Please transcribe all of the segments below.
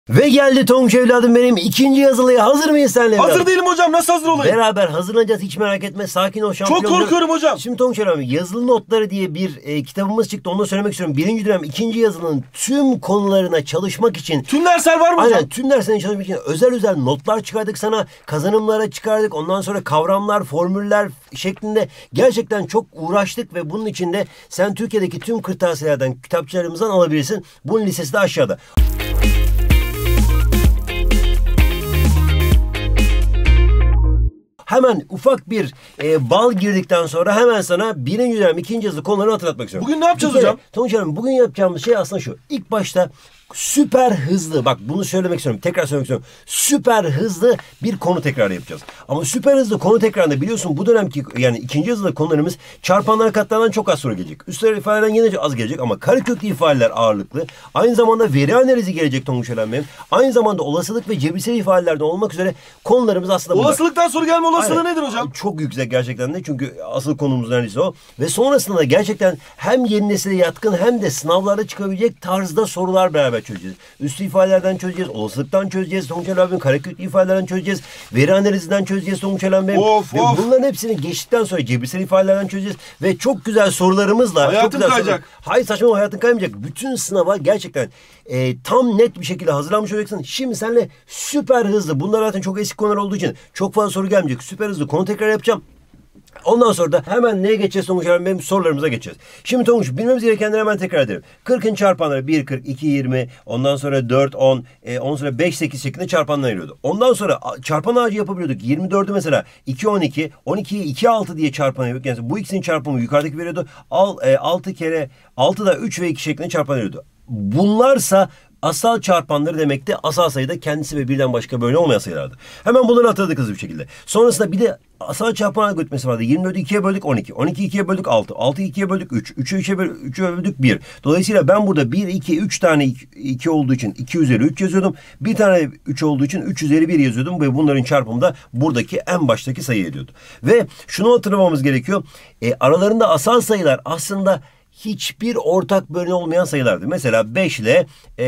Ve geldi Tonguç evladım benim ikinci yazılıya. Hazır mıyız senle? Hazır değilim hocam. Nasıl hazır olayım? Beraber hazırlanacağız, hiç merak etme. Sakin ol şampiyon. Çok korkuyorum hocam. Şimdi Tonguç evladım, yazılı notları diye bir kitabımız çıktı. Onu da söylemek istiyorum. Birinci dönem ikinci yazılının tüm konularına çalışmak için. Tüm dersler var mı hocam? Aynen, tüm derslerine çalışmak için özel notlar çıkardık sana. Kazanımlara çıkardık. Ondan sonra kavramlar, formüller şeklinde gerçekten çok uğraştık ve bunun için de sen Türkiye'deki tüm kırtasiyelerden, kitapçılarımızdan alabilirsin. Bunun listesi de aşağıda. Hemen ufak bir bal girdikten sonra hemen sana birinci dönem ikinci yazılı konularını hatırlatmak istiyorum. Bugün ne yapacağız hocam? Tonguç Hanım, bugün yapacağımız şey aslında şu. İlk başta süper hızlı, bak bunu söylemek istiyorum, tekrar söylemek istiyorum. Süper hızlı bir konu tekrarı yapacağız. Ama süper hızlı konu tekrarında biliyorsun bu dönemki yani ikinci yazılı konularımız çarpanlar katlardan çok az soru gelecek. Üstler ifadelerden yine az gelecek ama kareköklü ifadeler ağırlıklı. Aynı zamanda veri analizi gelecek Tonguç Hanım benim. Aynı zamanda olasılık ve cebirsel ifadelerden olmak üzere konularımız aslında bunlar. Olasılıktan soru gelme olasılığı nedir hocam? Çok yüksek gerçekten de, çünkü asıl konumuz neredeyse o. Ve sonrasında da gerçekten hem yeni nesile yatkın hem de sınavlarda çıkabilecek tarzda sorular beraber çözeceğiz. Üstü ifadelerden çözeceğiz, olasılıktan çözeceğiz, Tonguç abim kareköklü ifadelerden çözeceğiz, veri analizinden çözeceğiz Tonguç abim. Bunların hepsini geçtikten sonra cebirsel ifadelerden çözeceğiz ve çok güzel sorularımızla. Hayatın çok kayacak. Hayır, saçma, hayatın kaymayacak. Bütün sınava gerçekten tam net bir şekilde hazırlanmış olacaksın. Şimdi seninle süper hızlı, bunlar zaten çok eski konular olduğu için çok fazla soru gelmeyecek. Süper hızlı konu tekrar yapacağım. Ondan sonra da hemen neye geçeceğiz Tonguç abi? Benim sorularımıza geçeceğiz. Şimdi Tonguç, bilmemiz gerekenleri hemen tekrar edelim. 40'ın çarpanları 1, 40, 2, 20, ondan sonra 4, 10, ondan sonra 5, 8 şeklinde çarpanlar ayırıyordu. Ondan sonra çarpan ağacı yapabiliyorduk. 24'ü mesela 2, 12, 12'yi 2, 6 diye çarpan yapıyorduk. Yani bu ikisinin çarpımı yukarıdaki veriyordu. 6 kere 6 da 3 ve 2 şeklinde çarpan ayırıyordu. Bunlarsa asal çarpanları demekti. Asal sayıda kendisi ve birden başka böyle olmayan sayılardı. Hemen bunları hatırladık hızlı bir şekilde. Sonrasında bir de asal çarpan götürmesi vardı. 24'ü 2'ye böldük 12. 12'yi 2'ye böldük 6. 6'yı 2'ye böldük 3. 3'ü 3'e böldük 1. Dolayısıyla ben burada 1, 2, 3 tane 2 olduğu için 2 üzeri 3 yazıyordum. Bir tane 3 olduğu için 3 üzeri 1 yazıyordum ve bunların çarpımı da buradaki en baştaki sayı ediyordu. Ve şunu hatırlamamız gerekiyor. Aralarında asal sayılar aslında hiçbir ortak böleni olmayan sayılardı. Mesela 5 ile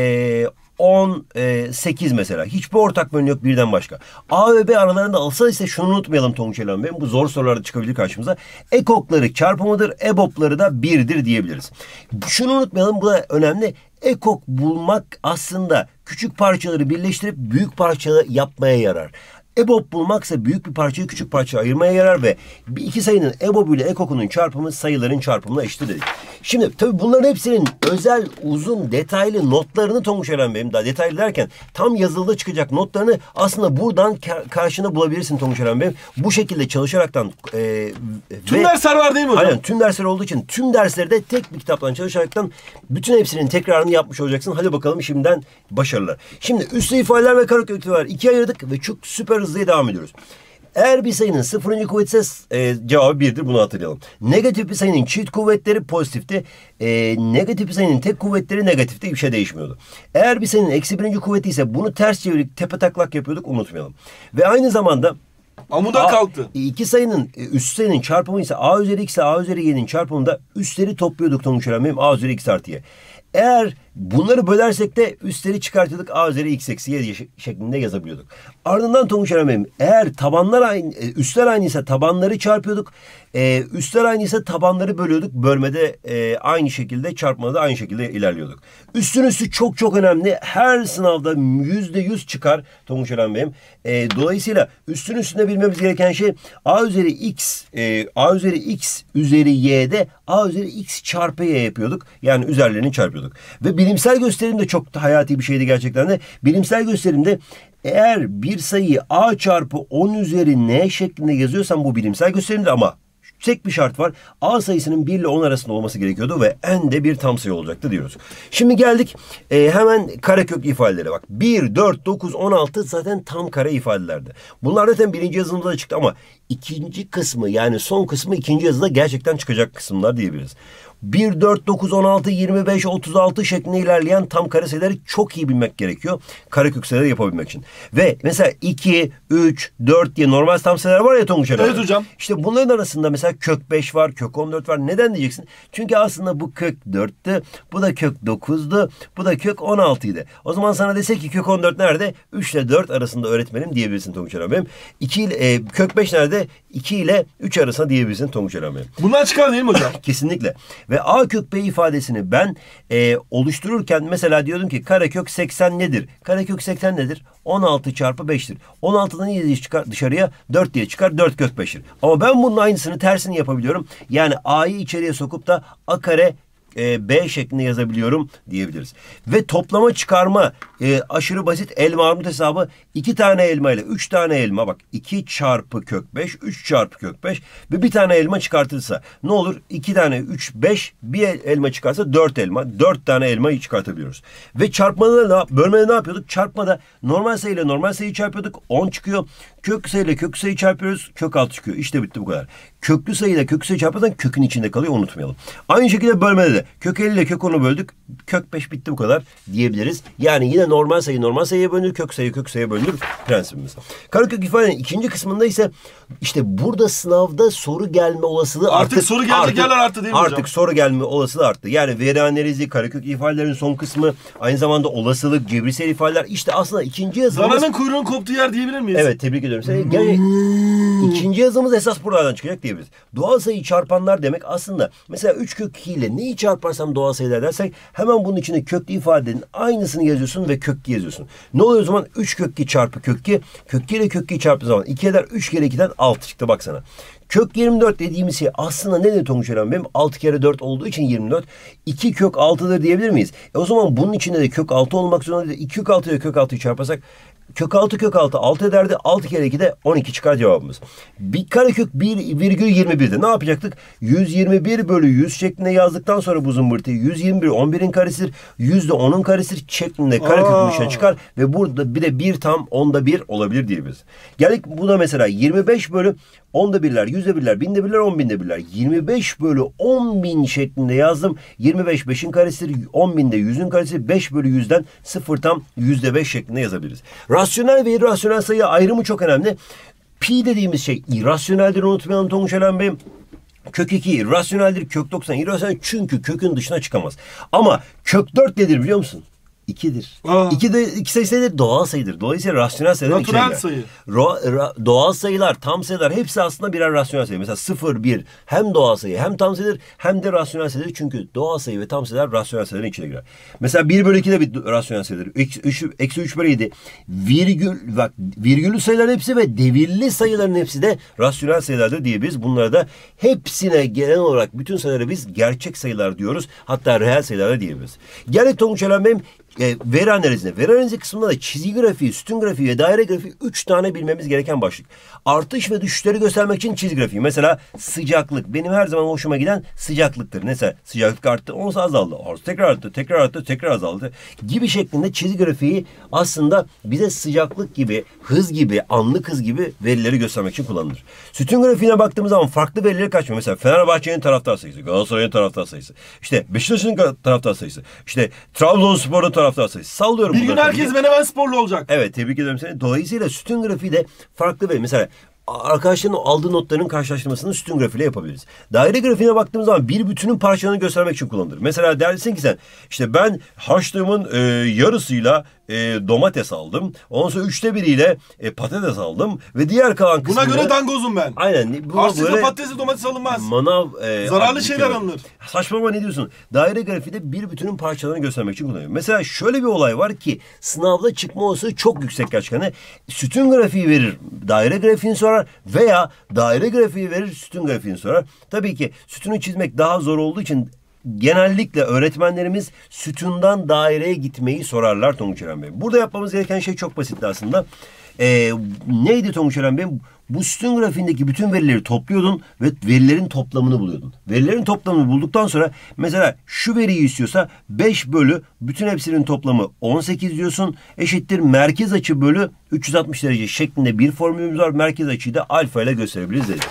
8 mesela. Hiçbir ortak böleni yok birden başka. A ve B aralarında alsa ise şunu unutmayalım Tonguç Elhan Bey. Bu zor sorularda çıkabilir karşımıza. Ekokları çarpımıdır, EBOB'ları da 1'dir diyebiliriz. Şunu unutmayalım, bu da önemli. Ekok bulmak aslında küçük parçaları birleştirip büyük parçaları yapmaya yarar. EBOB bulmaksa büyük bir parçayı küçük parçaya ayırmaya yarar ve iki sayının EBOB ile EKOK'unun çarpımı sayıların çarpımına eşittir dedik. Şimdi tabii bunların hepsinin özel, uzun, detaylı notlarını Tonguç Eren Bey'im, daha detaylı derken tam yazılıda çıkacak notlarını aslında buradan karşına bulabilirsin Tonguç Eren Bey'im. Bu şekilde çalışaraktan tüm dersler var değil mi hocam? Aynen, tüm dersler olduğu için tüm dersleri de tek bir kitaptan çalışaraktan bütün hepsinin tekrarını yapmış olacaksın. Hadi bakalım şimdiden başarılar. Şimdi üslü ifadeler ve kareköklü var. İkiye ayırdık ve çok süper hızlıya devam ediyoruz. Eğer bir sayının sıfırıncı kuvveti ise cevabı 1'dir, bunu hatırlayalım. Negatif bir sayının çift kuvvetleri pozitifti. Negatif bir sayının tek kuvvetleri negatifti. Bir şey değişmiyordu. Eğer bir sayının eksi birinci kuvveti ise bunu ters çevirip tepe taklak yapıyorduk, unutmayalım. Ve aynı zamanda amuda kalktı. İki sayının üst sayının çarpımı ise a üzeri x ile a üzeri y'nin çarpımında üstleri topluyorduk Tonguç Eren Bey'im, a üzeri x artı y. Eğer bunları bölersek de üstleri çıkartıyorduk, a üzeri x eksi y şeklinde yazabiliyorduk. Ardından Tonguç Eren Bey'im, eğer tabanlar aynı, üstler aynıysa tabanları çarpıyorduk. Üstler aynıysa tabanları bölüyorduk. Bölmede aynı şekilde, çarpmada da aynı şekilde ilerliyorduk. Üstün üstü çok çok önemli. Her sınavda %100 çıkar Tonguç Eren Bey'im. Dolayısıyla üstün üstünde bilmemiz gereken şey a üzeri x üzeri y'de a üzeri x çarpı y yapıyorduk. Yani üzerlerini çarpıyorduk. Ve bilimsel gösterim de çok hayati bir şeydi gerçekten de. Bilimsel gösterimde eğer bir sayıyı a çarpı 10 üzeri n şeklinde yazıyorsam bu bilimsel gösterimde, ama tek bir şart var. A sayısının 1 ile 10 arasında olması gerekiyordu ve n de bir tam sayı olacaktı diyoruz. Şimdi geldik hemen karekök ifadelere bak. 1, 4, 9, 16 zaten tam kare ifadelerdi. Bunlar zaten birinci yazılımda da çıktı ama ikinci kısmı, yani son kısmı ikinci yazıda gerçekten çıkacak kısımlar diyebiliriz. 1, 4, 9, 16, 25, 36 şeklinde ilerleyen tam kare sayıları çok iyi bilmek gerekiyor. Karekök sayıları yapabilmek için. Ve mesela 2, 3, 4 diye normal tam sayılar var ya Tonguç abi. Evet hocam. İşte bunların arasında mesela kök 5 var, kök 14 var. Neden diyeceksin? Çünkü aslında bu kök 4'tü, bu da kök 9'du, bu da kök 16'ydı. O zaman sana dese ki kök 14 nerede? 3 ile 4 arasında öğretmenim diyebilirsin Tonguç abi. Kök 5 nerede? 2 ile 3 arasında diyebilirsin Tonguç abi. Bundan çıkar değil mi hocam? Kesinlikle. Ve A kök B ifadesini ben oluştururken mesela diyordum ki karekök 80 nedir? Karekök 80 nedir? 16 çarpı 5'tir. 16'dan 7 çıkar dışarıya 4 diye çıkar. 4 kök 5'ir. Ama ben bunun aynısını tersini yapabiliyorum. Yani A'yı içeriye sokup da A kare B şeklinde yazabiliyorum diyebiliriz. Ve toplama çıkarma aşırı basit elma armut hesabı 2 tane elma ile 3 tane elma bak 2 çarpı kök 5 3 çarpı kök 5 ve bir tane elma çıkartılırsa ne olur? 2 tane 3 5 bir elma çıkarsa 4 elma 4 tane elmayı çıkartabiliyoruz. Ve çarpmada bölmede ne yapıyorduk? Çarpmada normal sayı ile normal sayıyı çarpıyorduk 10 çıkıyor. Kök sayı ile kök sayı çarpıyoruz kök 6 çıkıyor. İşte bitti bu kadar. Köklü sayı ile köklü sayı çarparsan kökün içinde kalıyor unutmayalım. Aynı şekilde bölmede de kök 50 ile kök 10'u böldük. Kök 5 bitti bu kadar diyebiliriz. Yani yine normal sayı normal sayıya bölünür. Kök sayıya bölünür prensibimiz. Karekök ifadenin ikinci kısmında ise işte burada sınavda soru gelme olasılığı artık soru gelecek yerler arttı değil mi hocam? Artık soru gelme olasılığı arttı. Yani veri analizi, karekök ifadelerin son kısmı, aynı zamanda olasılık, cebirsel ifadeler. İşte aslında ikinci yazımız... Dananın kuyruğunun koptuğu yer diyebilir miyiz? Evet, tebrik ediyorum seni. Yani ikinci yazımız esas buradan çıkacak diyebiliriz. Doğal sayı çarpanlar demek aslında mesela 3 kök 2 ile neyi çarparsam doğal sayılar dersek hemen bunun içinde köklü ifadenin aynısını yazıyorsun ve kök 2 yazıyorsun. Ne oluyor o zaman? 3 kök 2 çarpı kök 2. Kök 2 ile kök 2 çarptığı zaman 2 eder 3 kere 2'den 6 çıktı baksana. Kök 24 dediğimiz şey aslında nedir Tonguç Eren? Benim 6 kere 4 olduğu için 24. 2 kök 6'dır diyebilir miyiz? O zaman bunun içinde de kök 6 olmak zorunda değil. 2 kök 6 ile kök 6'yı çarparsak kök 6 ederdi. 6 kere 2 de 12 çıkar cevabımız. Bir karekök 1,21'de ne yapacaktık? 121 bölü 100 şeklinde yazdıktan sonra bu zımbırtıyı 121 11'in karesidir. 100 de 10'un karesidir şeklinde karekökün dışına çıkar ve burada bir de 1 tam 10'da 1 olabilir diyebiliriz. Geldik buna mesela 25 bölü 10'da birler, 100'de birler, 1000'de birler, 10.000'de birler. 25 bölü 10.000 şeklinde yazdım. 25 5'in karesidir. 10.000'de 100'ün karesi. 5 bölü 100'den 0 tam %5 şeklinde yazabiliriz. Rasyonel ve irrasyonel sayı ayrımı çok önemli. Pi dediğimiz şey irrasyoneldir unutmayalım Tonguç Eren Bey. Kök 2 irrasyoneldir. Kök 90 irrasyonel çünkü kökün dışına çıkamaz. Ama kök 4 nedir biliyor musun? 2'dir. 2 sayısı nedir? Doğal sayıdır. Dolayısıyla rasyonel sayılar natural sayı. Doğal sayılar, tam sayılar hepsi aslında birer rasyonel sayı. Mesela 0, 1 hem doğal sayı hem tam sayıdır hem de rasyonel sayıdır. Çünkü doğal sayı ve tam sayılar rasyonel sayıların içine girer. Mesela 1 bölü 2 de bir rasyonel sayıdır. Eksi 3 bölü 7. Virgüllü sayıların hepsi ve devirli sayıların hepsi de rasyonel sayılardır diyebiliriz. Bunlara da hepsine genel olarak bütün sayılara biz gerçek sayılar diyoruz. Hatta reel sayılar da diyebiliriz. Geldik Tonguç Eren Bey'im veri analizine. Veri analizi kısmında da çizgi grafiği, sütun grafiği ve daire grafiği 3 tane bilmemiz gereken başlık. Artış ve düşüşleri göstermek için çizgi grafiği. Mesela sıcaklık. Benim her zaman hoşuma giden sıcaklıktır. Mesela sıcaklık arttı, onsa azaldı. Tekrar arttı, tekrar arttı, tekrar azaldı. Gibi şeklinde çizgi grafiği aslında bize sıcaklık gibi, hız gibi, anlık hız gibi verileri göstermek için kullanılır. Sütun grafiğine baktığımız zaman farklı verileri kaçmıyor. Mesela Fenerbahçe'nin taraftar sayısı, Galatasaray'ın taraftar sayısı, işte Beşiktaş'ın taraftar sayısı, işte Trabzonspor'un taraftar sayısı. Sallıyorum. Bir gün herkes Menemen sporlu olacak. Evet, tebrik ederim seni. Dolayısıyla sütun grafiği de farklı ve mesela arkadaşların aldığı notların karşılaştırmasını sütun grafiğiyle yapabiliriz. Daire grafiğine baktığımız zaman bir bütünün parçalarını göstermek için kullanılır. Mesela dersin ki sen işte ben harçlığımın yarısıyla domates aldım. Ondan sonra 1/3'ile patates aldım ve diğer kalan kısmında... Buna göre dangozum ben. Aynen. Harçlıkla patatesle domates alınmaz. Manav... zararlı şeyler alınır. Saçmalama ne diyorsun? Daire grafiği bir bütünün parçalarını göstermek için kullanılıyor. Mesela şöyle bir olay var ki sınavda çıkma olasılığı çok yüksek gerçekten. Sütun grafiği verir, daire grafiğini sorar veya daire grafiği verir, sütun grafiğini sorar. Tabii ki sütunu çizmek daha zor olduğu için genellikle öğretmenlerimiz sütundan daireye gitmeyi sorarlar Tonguç Eren Bey. Burada yapmamız gereken şey çok basitti aslında. Neydi Tonguç Eren Bey? Bu sütun grafiğindeki bütün verileri topluyordun ve verilerin toplamını buluyordun. Verilerin toplamını bulduktan sonra mesela şu veriyi istiyorsa 5 bölü bütün hepsinin toplamı 18 diyorsun. Eşittir merkez açı bölü 360 derece şeklinde bir formülümüz var. Merkez açıyı da alfa ile gösterebiliriz dedik.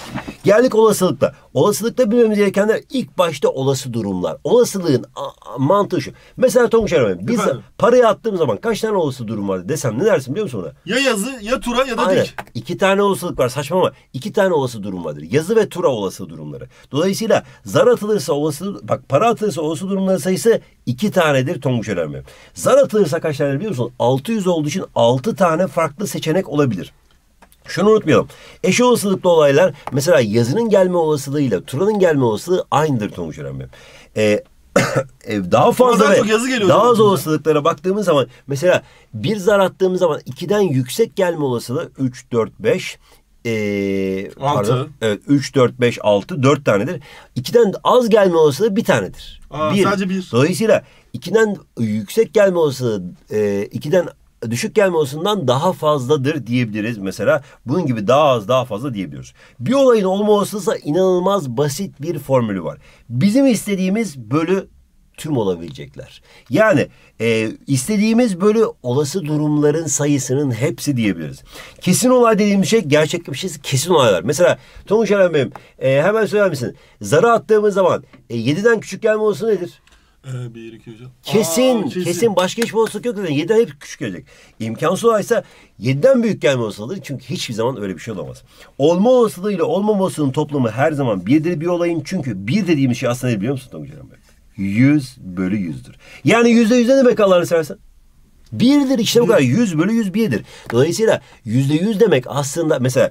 Geldik olasılıkla. Olasılıkta bilmemiz gerekenler ilk başta olası durumlar. Olasılığın mantığı şu. Mesela Tonguç Ermen, biz parayı attığım zaman kaç tane olası durum vardı desem ne dersin biliyor musun ona? Ya yazı, ya tura ya da Aynen. dik. 2 tane olasılık var, saçma ama 2 tane olası durum vardır. Yazı ve tura olası durumları. Dolayısıyla zar atılırsa olası, bak para atılırsa olası durumların sayısı 2 tanedir Tonguç Ermen. Zar atılırsa kaç tane biliyor musun? 600 olduğu için 6 tane farklı seçenek olabilir. Şunu unutmayalım. Eş olasılıklı olaylar mesela yazının gelme olasılığıyla turanın gelme olasılığı aynıdır Tonguç Ermen. Daha fazla ve daha az olasılıklara baktığımız zaman mesela bir zar attığımız zaman 2'den yüksek gelme olasılığı 3, 4, 5 6. Evet, 3, 4, 5, 6 4 tanedir. 2'den az gelme olasılığı bir tanedir. Sadece 1. Dolayısıyla 2'den yüksek gelme olasılığı 2'den düşük gelme olasılığından daha fazladır diyebiliriz mesela. Bunun gibi daha az daha fazla diyebiliyoruz. Bir olayın olma olasılığı inanılmaz basit bir formülü var. Bizim istediğimiz bölü tüm olabilecekler. Yani istediğimiz bölü olası durumların sayısının hepsi diyebiliriz. Kesin olay dediğimiz şey gerçek bir şey, kesin olaylar. Mesela Tonguç Eren benim hemen söyler misin? Zarı attığımız zaman 7'den küçük gelme olasılığı nedir? 1, 2, 3. Kesin. Başka hiçbir olasılık yok. 7'den hep küçük gelecek. İmkansız olaysa 7'den büyük gelme olasılığı. Çünkü hiçbir zaman öyle bir şey olamaz. Olma olasılığı ile olmama olasılığının toplamı her zaman 1'dir bir olayın. Çünkü 1 dediğimiz şey aslında ne biliyor musun Tonguç Eren Bey? 100 bölü 100'dür. Yani %100 ne demek Allah'ını seversen? 1'dir işte bu kadar. 100 bölü 100 1'dir. Dolayısıyla %100 demek aslında mesela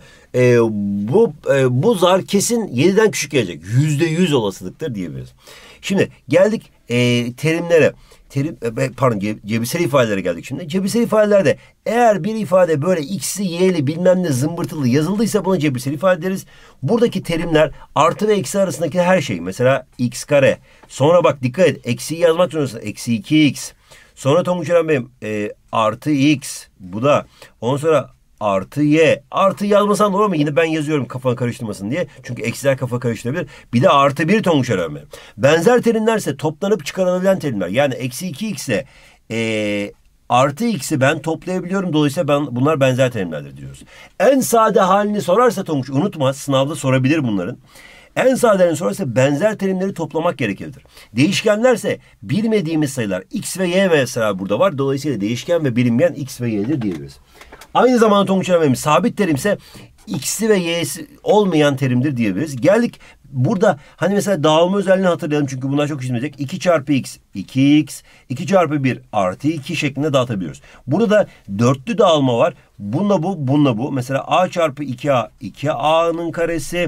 bu zar kesin 7'den küçük gelecek. %100 olasılıktır diyebiliriz. Şimdi geldik terimlere. Cebirsel ifadelere geldik şimdi. Cebirsel ifadelerde eğer bir ifade böyle x'li y'li bilmem ne zımbırtılı yazıldıysa buna cebirsel ifade deriz. Buradaki terimler artı ve eksi arasındaki her şey. Mesela x kare. Sonra bak dikkat et. Eksiyi yazmak zorundasın. Eksi 2x. Sonra Tonguç Eren Bey'im artı x. Bu da. Ondan sonra artı y. Artı yazmasan olur mu? Yine ben yazıyorum kafanı karıştırmasın diye. Çünkü eksiler kafa karıştırabilir. Bir de artı 1 Tonguç Eren Bey'im. Benzer terimlerse toplanıp çıkarılabilen terimler. Yani eksi 2x ile artı x'i ben toplayabiliyorum. Dolayısıyla bunlar benzer terimlerdir diyoruz. En sade halini sorarsa Tonguç unutma. Sınavda sorabilir bunların. En sadelerini sorarsa benzer terimleri toplamak gereklidir. Değişkenlerse bilmediğimiz sayılar x ve y mesela burada var. Dolayısıyla değişken ve bilinmeyen x ve y'dir diyebiliriz. Aynı zamanda Tonguç Eren sabit terimse x'i ve y'si olmayan terimdir diyebiliriz. Geldik burada hani mesela dağılma özelliğini hatırlayalım çünkü bunlar çok işimize 2 çarpı x 2x 2 çarpı 1 artı 2 şeklinde dağıtabiliyoruz. Burada da dörtlü dağılma var. Bununla bu. Mesela a çarpı 2a 2a'nın karesi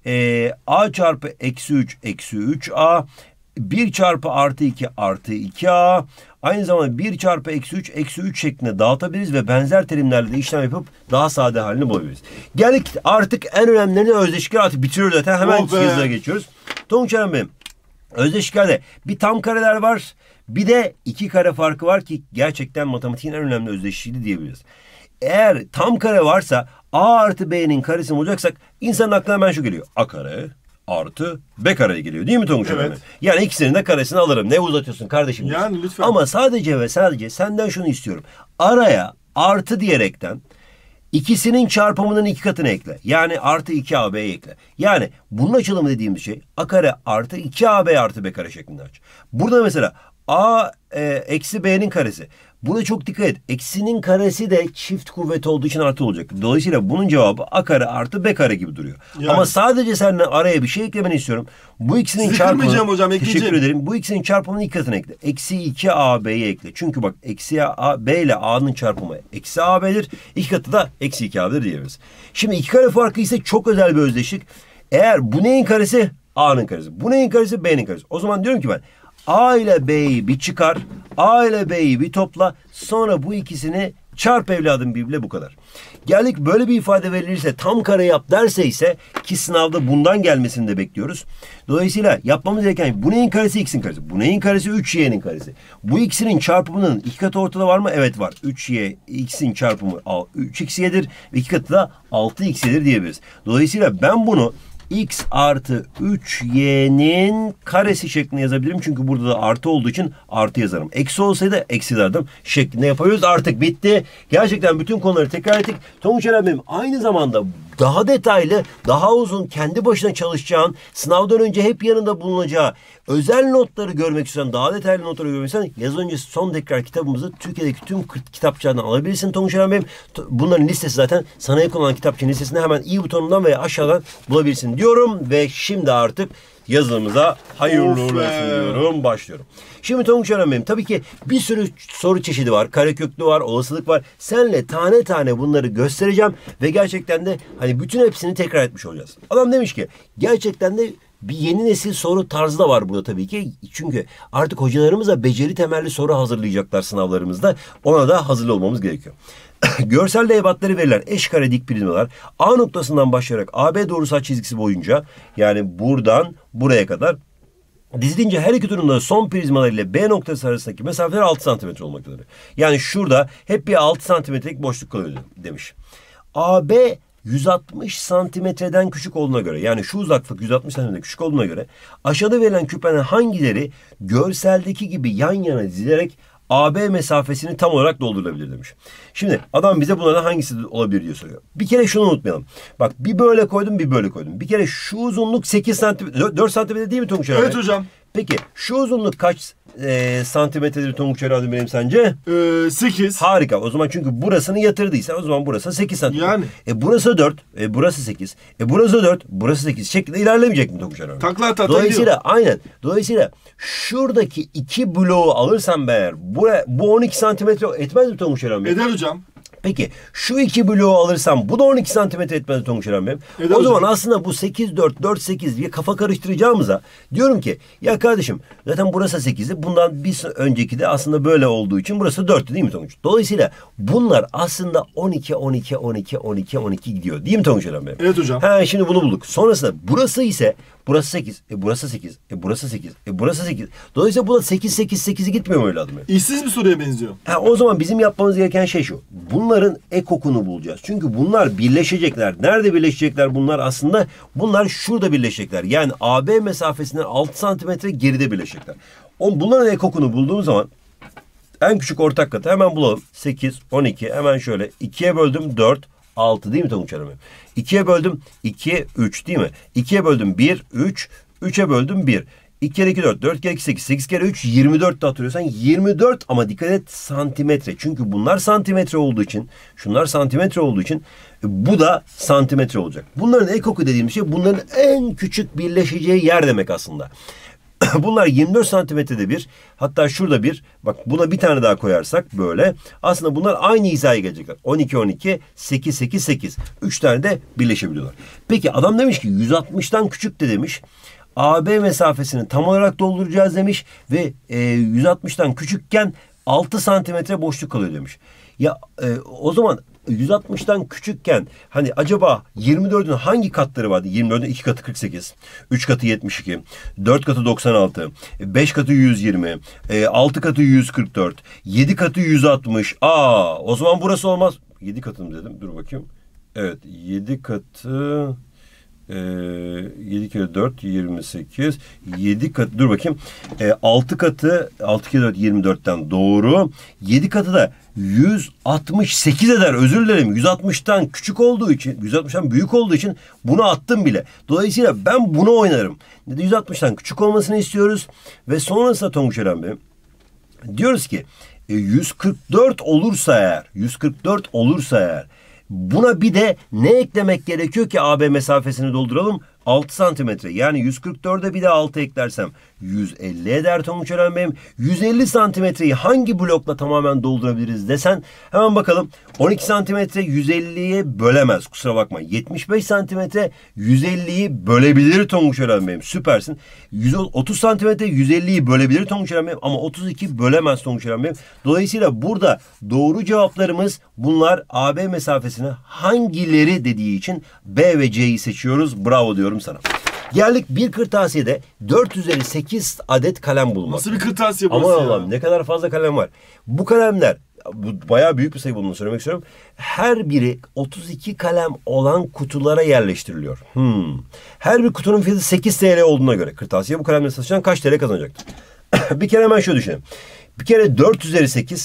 a çarpı eksi 3 eksi 3a 1 çarpı artı 2 artı 2a aynı zamanda 1 çarpı eksi 3 eksi 3 şeklinde dağıtabiliriz ve benzer terimlerle de işlem yapıp daha sade halini bulabiliriz. Geldik artık en önemlilerini özdeşikler artık bitiriyoruz zaten. Hemen yazılara geçiyoruz. Tonguç Eren Bey'im özdeşiklerde bir tam kareler var bir de 2 kare farkı var ki gerçekten matematiğin en önemli özdeşliği diyebiliriz. Eğer tam kare varsa a artı b'nin karesini bulacaksak insanın aklına hemen şu geliyor. A kare artı b kare geliyor değil mi Tonguç Eren Bey? Yani ikisinin de karesini alırım. Ne uzatıyorsun kardeşim? Yani lütfen. Ama sadece ve sadece senden şunu istiyorum. Araya artı diyerekten ikisinin çarpımının 2 katını ekle. Yani artı 2ab'yi ekle. Yani bunun açılımı dediğimiz şey a kare artı 2ab artı b kare şeklinde aç. Burada mesela a eksi b'nin karesi. Buna çok dikkat et. Eksinin karesi de çift kuvvet olduğu için artı olacak. Dolayısıyla bunun cevabı a kare artı b kare gibi duruyor. Yani. Ama sadece senden araya bir şey eklemeni istiyorum. Bu ikisinin çarpımını hocam, teşekkür ederim. Bu ikisinin çarpımının 2 katını ekle. Eksi 2ab'yi ekle. Çünkü bak eksi b ile a'nın çarpımı eksi ab'dir. 2 katı da eksi 2a'dır diyebiliriz. Şimdi 2 kare farkı ise çok özel bir özdeşlik. Eğer bu neyin karesi? A'nın karesi. Bu neyin karesi? B'nin karesi. O zaman diyorum ki ben A ile B'yi bir çıkar, A ile B'yi bir topla, sonra bu ikisini çarp evladım birbirle bu kadar. Geldik böyle bir ifade verilirse tam kare yap derse ise ki sınavda bundan gelmesini de bekliyoruz. Dolayısıyla yapmamız gereken bu neyin karesi x'in karesi. Bu neyin karesi 3y'nin karesi. Bu ikisinin çarpımının 2 katı ortada var mı? Evet var. 3y x'in çarpımı 3x'yedir ve 2 katı da 6x'yedir diyebiliriz. Dolayısıyla ben bunu x artı 3y'nin karesi şeklinde yazabilirim. Çünkü burada da artı olduğu için artı yazarım. Eksi olsaydı eksi yazardım şeklinde yapıyoruz. Artık bitti. Gerçekten bütün konuları tekrar ettik. Tonguç Eren benim aynı zamanda daha detaylı, daha uzun, kendi başına çalışacağın, sınavdan önce hep yanında bulunacağı özel notları görmek istiyorsan, daha detaylı notları görmek istiyorsan yaz öncesi son tekrar kitabımızı Türkiye'deki tüm kitapçılardan alabilirsin Tonguç Eren Bey'im. Bunların listesi zaten sana yakın olan kitapçının listesinde hemen i butonundan veya aşağıdan bulabilirsin diyorum ve şimdi artık yazılımıza hayırlı olsun diyorum. Başlıyorum. Şimdi Tonguç Eren Bey'im, tabii ki bir sürü soru çeşidi var. Kareköklü var, olasılık var. Senle tane tane bunları göstereceğim ve gerçekten de hani bütün hepsini tekrar etmiş olacağız. Adam demiş ki gerçekten de bir yeni nesil soru tarzı da var burada tabii ki. Çünkü artık hocalarımız da beceri temelli soru hazırlayacaklar sınavlarımızda. Ona da hazırlı olmamız gerekiyor. Görselde ebatları verilen eşkare dik prizmalar A noktasından başlayarak AB doğrusal çizgisi boyunca, yani buradan buraya kadar dizilince her iki turunda son prizmalar ile B noktası arasındaki mesafeler 6 santimetre olmaktadır. Yani şurada hep bir 6 santimetrelik boşluk kalıyor demiş. AB 160 santimetreden küçük olduğuna göre, yani şu uzaklık 160 santimetreden küçük olduğuna göre aşağıda verilen küplerin hangileri görseldeki gibi yan yana dizilerek AB mesafesini tam olarak doldurulabilir demiş. Şimdi adam bize bunlardan hangisi olabilir diye soruyor. Bir kere şunu unutmayalım. Bak, bir böyle koydum, bir böyle koydum. Bir kere şu uzunluk 8 santimetre, 4 santimetre değil mi Tonguç Eren? Evet hocam. Peki şu uzunluk kaç santimetredir Tonguç Eren benim sence? 8. Harika. O zaman çünkü burasını yatırdıysa o zaman burası 8 santimetre. Yani. Burası 4, burası 8, burası 4, burası 8 şeklinde ilerlemeyecek mi Tonguç Eren? Takla Dolayısıyla aynen. Dolayısıyla şuradaki 2 bloğu alırsam eğer bu 12 santimetre etmez mi Tonguç Eren? Eder hocam. Peki şu 2 bloğu alırsam bu da 12 santimetre etmez mi Tonguç Eren Bey? O zaman aslında bu 8, 4, 4, 8 diye kafa karıştıracağımıza diyorum ki ya kardeşim zaten burası 8'di. Bundan bir önceki de aslında böyle olduğu için burası 4'tü değil mi Tonguç? Dolayısıyla bunlar aslında 12, 12, 12, 12, 12 gidiyor. Değil mi Tonguç Eren Bey? Evet hocam. Şimdi bunu bulduk. Sonrasında burası ise burası 8, burası 8, burası 8, burası 8. Dolayısıyla bu da 8, 8, 8'i gitmiyor mu evladım? İşsiz bir soruya benziyor. O zaman bizim yapmamız gereken şey şu. Bunların ekokunu bulacağız. Çünkü bunlar birleşecekler. Nerede birleşecekler bunlar aslında? Bunlar şurada birleşecekler. Yani AB mesafesinden 6 santimetre geride birleşecekler. Bunların ekokunu bulduğumuz zaman en küçük ortak katı hemen bulalım. 8, 12, hemen şöyle 2'ye böldüm 4, 6 değil mi Tonguç Hanım? 2'ye böldüm 2, 3 değil mi? 2'ye böldüm 1, 3, 3'e böldüm 1. 2 kere 2 4, 4 kere 2 8, 8 kere 3 24 de hatırlıyorsan 24 ama dikkat et santimetre. Çünkü bunlar santimetre olduğu için, şunlar santimetre olduğu için bu da santimetre olacak. Bunların ekoku dediğimiz şey bunların en küçük birleşeceği yer demek aslında. Bunlar 24 santimetrede bir, hatta şurada bir, bak buna bir tane daha koyarsak böyle. Aslında bunlar aynı hizaya gelecekler. 12, 12, 8, 8, 8. 3 tane de birleşebiliyorlar. Peki adam demiş ki 160'tan küçük de demiş. AB mesafesini tam olarak dolduracağız demiş ve 160'tan küçükken 6 santimetre boşluk kalıyor demiş. Ya o zaman 160'tan küçükken hani acaba 24'ün hangi katları vardı? 24'ün 2 katı 48, 3 katı 72, 4 katı 96, 5 katı 120, 6 katı 144, 7 katı 160. O zaman burası olmaz. 7 katı mı dedim? Dur bakayım. Evet, 7 katı 7 kere 4 28, 7 katı dur bakayım, 6 katı 6 kere 4 24'ten doğru, 7 katı da 168 eder, özür dilerim, 160'tan küçük olduğu için, 160'tan büyük olduğu için bunu attım bile. Dolayısıyla ben bunu oynarım. 160'tan küçük olmasını istiyoruz ve sonrasında Tonguç Eren Bey diyoruz ki 144 olursa eğer buna bir de ne eklemek gerekiyor ki AB mesafesini dolduralım? 6 santimetre. Yani 144'e bir de 6 eklersem 150 eder Tonguç Eren Bey'im. 150 santimetreyi hangi blokla tamamen doldurabiliriz desen hemen bakalım. 12 santimetre 150'ye bölemez. Kusura bakma. 75 santimetre 150'yi bölebilir Tonguç Eren Bey'im. Süpersin. 30 santimetre 150'yi bölebilir Tonguç Eren Bey'im. Ama 32 bölemez Tonguç Eren Bey'im. Dolayısıyla burada doğru cevaplarımız bunlar. AB mesafesini hangileri dediği için B ve C'yi seçiyoruz. Bravo diyorum sana. Geldik bir kırtasiyede 4 üzeri 8 adet kalem bulmak. Nasıl bir kırtasiye burası Aman ya? Allah'ım ne kadar fazla kalem var. Bu kalemler, bu bayağı büyük bir sayı olduğunu söylemek istiyorum. Her biri 32 kalem olan kutulara yerleştiriliyor. Her bir kutunun fiyatı 8 TL olduğuna göre kırtasiye bu kalemle satışan kaç TL kazanacaktır? Bir kere hemen şöyle düşünelim. Bir kere 4 üzeri 8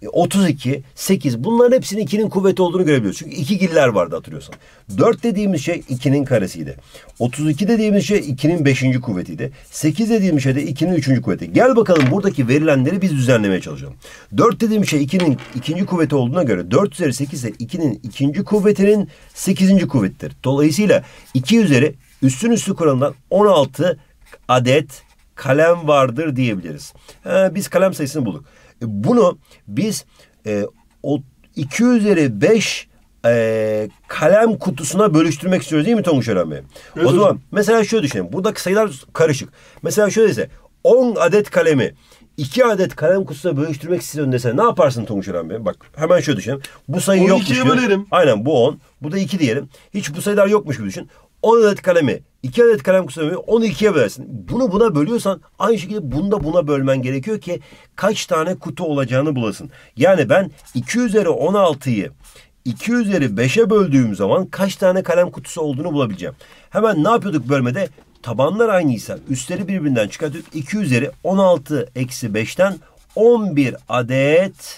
32, 8 bunların hepsinin 2'nin kuvveti olduğunu görebiliyoruz. Çünkü 2 giller vardı hatırlıyorsan. 4 dediğimiz şey 2'nin karesiydi. 32 dediğimiz şey 2'nin 5. kuvvetiydi. 8 dediğimiz şey de 2'nin 3. kuvveti. Gel bakalım buradaki verilenleri biz düzenlemeye çalışalım. 4 dediğimiz şey 2'nin 2. kuvveti olduğuna göre 4 üzeri 8 ise 2'nin 2. kuvvetinin 8. kuvvetidir. Dolayısıyla 2 üzeri üstün üstü kuralından 16 adet kalem vardır diyebiliriz. Biz kalem sayısını bulduk. Bunu biz o 2 üzeri 5 kalem kutusuna bölüştürmek istiyoruz değil mi Tonguç Eren Bey? Evet, o zaman mesela şöyle düşünelim. Buradaki sayılar karışık. Mesela şöyle ise 10 adet kalemi 2 adet kalem kutusuna bölüştürmek istiyorsun desen ne yaparsın Tonguç Eren Bey? Bak hemen şöyle düşünelim. Bu sayı yokmuş gibi. 12'ye bölerim. Aynen bu 10. Bu da 2 diyelim. Hiç bu sayılar yokmuş gibi düşün. 10 adet kalemi 2 adet kalem kutusuna bölüyor. Onu 2'ye bölersin. Bunu buna bölüyorsan aynı şekilde bunu da buna bölmen gerekiyor ki kaç tane kutu olacağını bulasın. Yani ben 2 üzeri 16'yı 2 üzeri 5'e böldüğüm zaman kaç tane kalem kutusu olduğunu bulabileceğim. Hemen ne yapıyorduk bölmede? Tabanlar aynıysa üstleri birbirinden çıkartıyorduk. 2 üzeri 16 eksi 5'ten 11 adet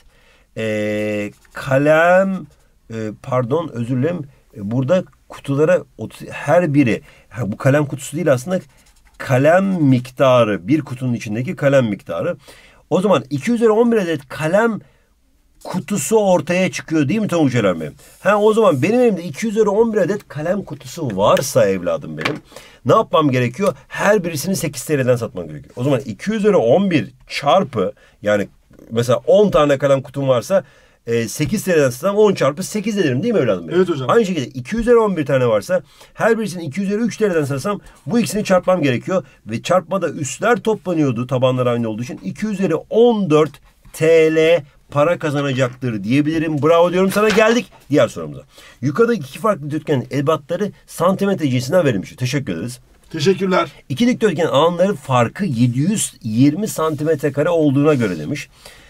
kalem pardon özür dilerim. Burada kutulara her biri bu kalem kutusu değil aslında kalem miktarı bir kutunun içindeki kalem miktarı. O zaman 2 üzeri 11 adet kalem kutusu ortaya çıkıyor değil mi Tonguç Eren Bey? O zaman benim elimde 2 üzeri 11 adet kalem kutusu varsa evladım benim ne yapmam gerekiyor? Her birisini 8 TL'den satmam gerekiyor. O zaman 2 üzeri 11 çarpı yani mesela 10 tane kalem kutum varsa 8 TL'den satsam 10 çarpı 8 ederim değil mi evladım benim? Evet hocam. Aynı şekilde 2 üzeri 11 tane varsa her birisini 2 üzeri 3 TL'den satsam bu ikisini çarpmam gerekiyor. Ve çarpmada üstler toplanıyordu tabanlar aynı olduğu için 2 üzeri 14 TL para kazanacaktır diyebilirim. Bravo diyorum sana. Geldik diğer sorumuza. Yukarıdaki iki farklı dikdörtgenin ebatları santimetre cinsinden verilmiş. Teşekkür ederiz. Teşekkürler. İki dikdörtgenin alanları farkı 720 santimetre kare olduğuna göre demiş.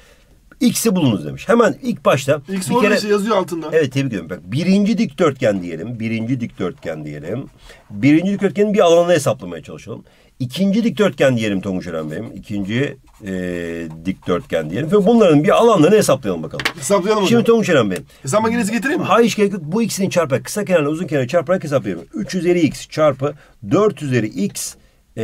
X'i bulunuz demiş. Hemen ilk başta X bir kere yazıyor altında. evet tebrik ediyorum. Bak, birinci dikdörtgen diyelim. Birinci dikdörtgenin bir alanını hesaplamaya çalışalım. İkinci dikdörtgen diyelim Tonguç Eren Bey'im. İkinci dikdörtgen diyelim. Ve bunların bir alanlarını hesaplayalım bakalım. Hesaplayalım hocam. Şimdi Tonguç Eren Bey'im. Hesap makinesi getireyim mi? Hayır hiç gerek yok. Bu ikisini çarparak kısa kenarla uzun kenarı çarparak hesaplayalım. 3 üzeri x çarpı 4 üzeri x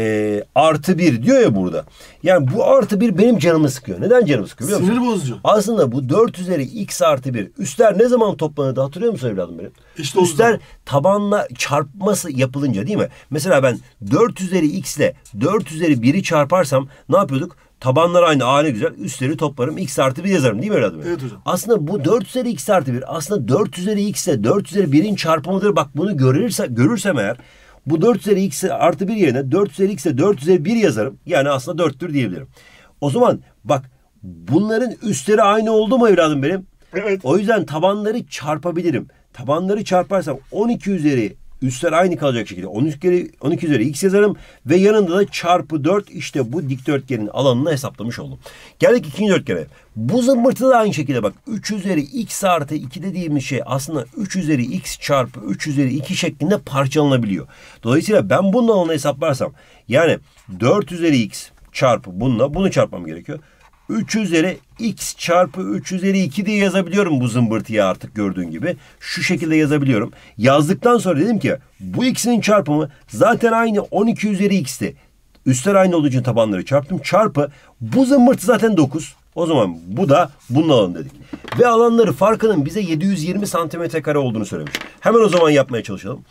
artı 1 diyor ya burada. Yani bu artı 1 benim canımı sıkıyor. Neden canımı sıkıyor biliyor musun? Sinir bozucu. Aslında bu 4 üzeri x artı 1 üstler ne zaman toplanırdı hatırlıyor musun evladım benim? İşte o üstler zaman. tabanla çarpması yapılınca değil mi? Mesela ben 4 üzeri x ile 4 üzeri 1'i çarparsam ne yapıyorduk? Tabanlar aynı. Ne güzel. Üstleri toplarım. X artı 1 yazarım değil mi evladım? Evet hocam. Aslında bu 4 üzeri x artı 1 aslında 4 üzeri x ile 4 üzeri 1'in çarpımıdır. Bak bunu görürsem eğer bu 4 üzeri x artı 1 yerine 4 üzeri x ile 4 üzeri 1 yazarım. Yani aslında 4'tür diyebilirim. O zaman bak bunların üstleri aynı oldu mu evladım benim? Evet. O yüzden tabanları çarpabilirim. Tabanları çarparsam 12 üzeri üstler aynı kalacak şekilde 12 üzeri x yazarım ve yanında da çarpı 4 işte bu dikdörtgenin alanını hesaplamış oldum. Geldik ikinci dörtgene. Bu zımbırtı da aynı şekilde bak 3 üzeri x artı 2 dediğimiz şey aslında 3 üzeri x çarpı 3 üzeri 2 şeklinde parçalanabiliyor. Dolayısıyla ben bunun alanını hesaplarsam yani 4 üzeri x çarpı bununla bunu çarpmam gerekiyor. 3 üzeri x çarpı 3 üzeri 2 diye yazabiliyorum bu zımbırtıyı artık gördüğün gibi. Şu şekilde yazabiliyorum. Yazdıktan sonra dedim ki bu ikisinin çarpımı zaten aynı 12 üzeri x'ti. Üstler aynı olduğu için tabanları çarptım. Çarpı bu zımbırtı zaten 9. O zaman bu da bunun alanı dedik. Ve alanları farkının bize 720 santimetre kare olduğunu söylemiş. Hemen o zaman yapmaya çalışalım.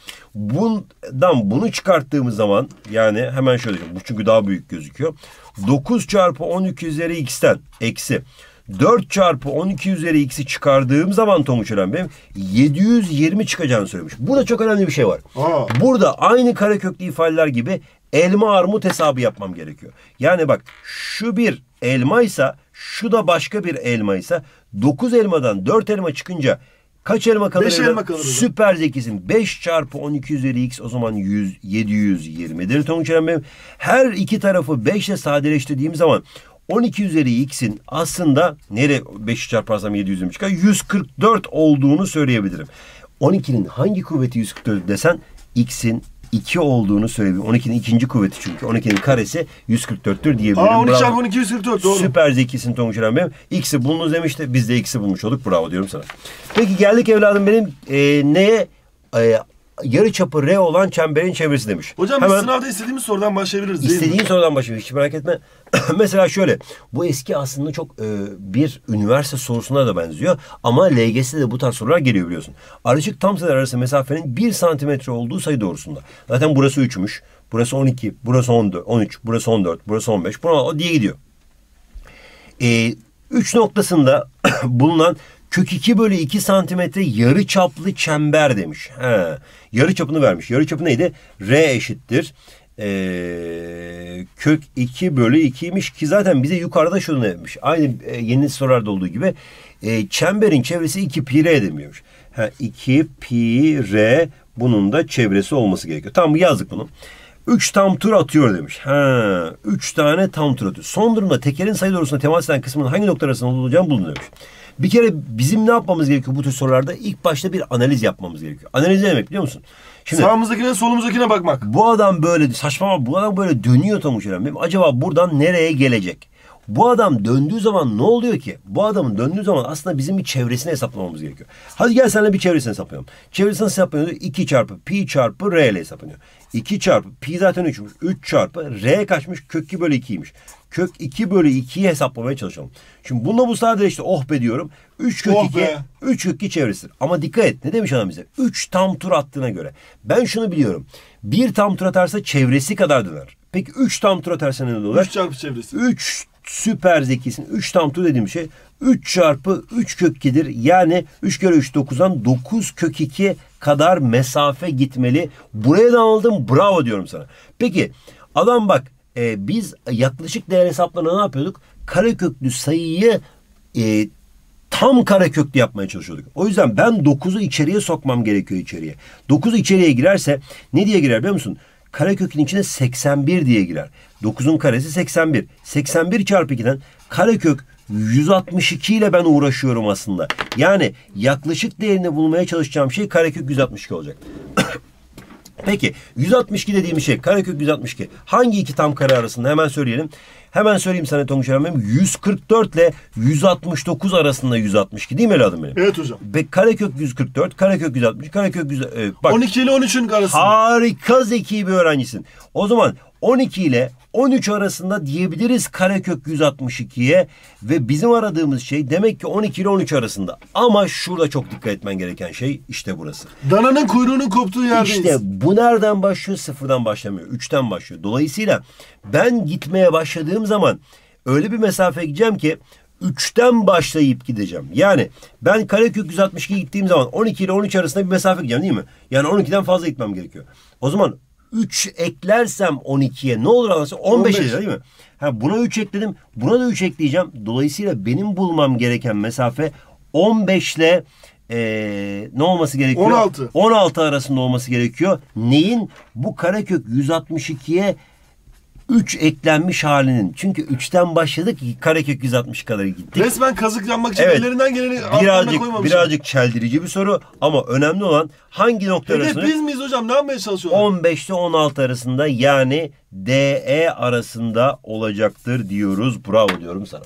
Bundan bunu çıkarttığımız zaman yani hemen şöyle bu çünkü daha büyük gözüküyor. 9 çarpı 12 üzeri x'ten eksi 4 çarpı 12 üzeri x'i çıkardığım zaman Tonguç Eren benim 720 çıkacağını söylemiş. Burada çok önemli bir şey var. Burada aynı kareköklü ifadeler gibi elma armut hesabı yapmam gerekiyor. Yani bak şu bir elmaysa şu da başka bir elmaysa 9 elmadan 4 elma çıkınca kaç elma kalır? 5 elma kalır. Süper zekisin. 5 çarpı 12 üzeri x o zaman 720'dir Tonguç Eren benim. Her iki tarafı 5 ile sadeleştirdiğim zaman 12 üzeri x'in aslında nereye 5'i çarparsam 720 çıkar? 144 olduğunu söyleyebilirim. 12'nin hangi kuvveti 144 desen x'in 2 olduğunu söyledim. 12'nin ikinci kuvveti çünkü. 12'nin karesi 144'tür diyebilirim. 12 çarpı 12 144 doğru. Süper zekisin Tonguç İrem benim. X'i bulunuz demişti. Biz de X'i bulmuş olduk. Bravo diyorum sana. Peki geldik evladım benim neye? Yarıçapı R olan çemberin çevresi demiş. Hocam biz sınavda istediğimiz sorudan başlayabiliriz değil mi? İstediğin sorudan başlayabiliriz. Hiç merak etme. Mesela şöyle. Bu eski aslında çok bir üniversite sorusuna da benziyor. Ama LGS'de de bu tarz sorular geliyor biliyorsun. Ardışık tam sayılar arası mesafenin 1 santimetre olduğu sayı doğrusunda. Zaten burası 3'müş. Burası 12. Burası 14, 13. Burası 14. Burası 15. O diye gidiyor. 3 noktasında bulunan kök 2 bölü 2 santimetre yarı çaplı çember demiş. Yarı çapını vermiş. Yarı çapı neydi? R eşittir. Kök 2 bölü 2'ymiş ki zaten bize yukarıda şunu demiş. Aynı yeni sorularda olduğu gibi çemberin çevresi 2 pi r demiyormuş. 2 pi r bunun da çevresi olması gerekiyor. Tamam yazdık bunu. 3 tam tur atıyor demiş. 3 tane tam tur atıyor. Son durumda tekerin sayı doğrusuna temas eden kısmının hangi nokta arasında olacağını bulun demiş. Bir kere bizim ne yapmamız gerekiyor bu tür sorularda? İlk başta bir analiz yapmamız gerekiyor. Analiz ne demek biliyor musun? Şimdi, sağımızdakine solumuzdakine bakmak. Bu adam böyle saçmalama, bu adam böyle dönüyor Tonguç İrem benim. Acaba buradan nereye gelecek? Bu adam döndüğü zaman ne oluyor ki? Bu adamın döndüğü zaman aslında bizim bir çevresini hesaplamamız gerekiyor. Hadi gel seninle bir çevresini hesaplayalım. Çevresini nasıl hesaplanıyor? 2 çarpı pi çarpı r ile hesaplanıyor. 2 çarpı pi zaten 3'müş. 3 çarpı r kaçmış? Kök 2 bölü 2'ymiş. Kök 2 bölü 2'yi hesaplamaya çalışalım. Şimdi bununla bu sadeleşti. Oh be diyorum. 3 kök 2. 3 kök 2 çevresidir. Ama dikkat et. Ne demiş adam bize? 3 tam tur attığına göre. Ben şunu biliyorum. 1 tam tur atarsa çevresi kadar döner. Peki 3 tam tur atarsa ne olur? 3 çarpı çevresi. 3 süper zekisin. 3 tam tur dediğim şey 3 çarpı 3 kök 2'dir. Yani 3 kere 3 9'dan 9 kök 2 kadar mesafe gitmeli. Buraya da aldım. Bravo diyorum sana. Peki adam bak biz yaklaşık değer hesaplarına ne yapıyorduk? Kareköklü sayıyı tam kareköklü yapmaya çalışıyorduk. O yüzden ben 9'u içeriye sokmam gerekiyor içeriye. 9 içeriye girerse ne diye girer biliyor musun? Karekökün içine 81 diye girer. 9'un karesi 81. 81 çarpı 2'den karekök 162 ile ben uğraşıyorum aslında. Yani yaklaşık değerini bulmaya çalışacağım şey karekök 162 olacak. Peki 162 dediğim şey karekök 162. Hangi iki tam kare arasında hemen söyleyelim. Hemen söyleyeyim sana Tonguç İrem benim. 144 ile 169 arasında 162 değil mi evladım benim? Evet hocam. Ve karekök 144, karekök 160, karekök 100. Bak, 12 ile 13'ün arasında. Harika zeki bir öğrencisin. O zaman 12 ile 13 arasında diyebiliriz karekök 162'ye ve bizim aradığımız şey demek ki 12 ile 13 arasında. Ama şurada çok dikkat etmen gereken şey işte burası. Dananın kuyruğunun koptuğu yerdeyiz. İşte bu nereden başlıyor? Sıfırdan başlamıyor. 3'ten başlıyor. Dolayısıyla ben gitmeye başladığım zaman öyle bir mesafe gideceğim ki 3'ten başlayıp gideceğim. Yani ben karekök 162 gittiğim zaman 12 ile 13 arasında bir mesafe gideceğim değil mi? Yani 12'den fazla gitmem gerekiyor. O zaman 3 eklersem 12'ye ne olur anlasın? 15 değil mi? Buna 3 ekledim. Buna da 3 ekleyeceğim. Dolayısıyla benim bulmam gereken mesafe 15 ile ne olması gerekiyor? 16. 16 arasında olması gerekiyor. Neyin? Bu karekök 162'ye 3 eklenmiş halinin. Çünkü 3'ten başladık ki karekök 160 kadar gittik. Resmen kazıklanmak için ellerinden geleni altlarına koymamışlar. Birazcık çeldirici bir soru ama önemli olan hangi nokta arasında? Biz miyiz hocam? Ne yapmaya çalışıyorlar? 15 ile 16 arasında yani DE arasında olacaktır diyoruz. Bravo diyorum sana.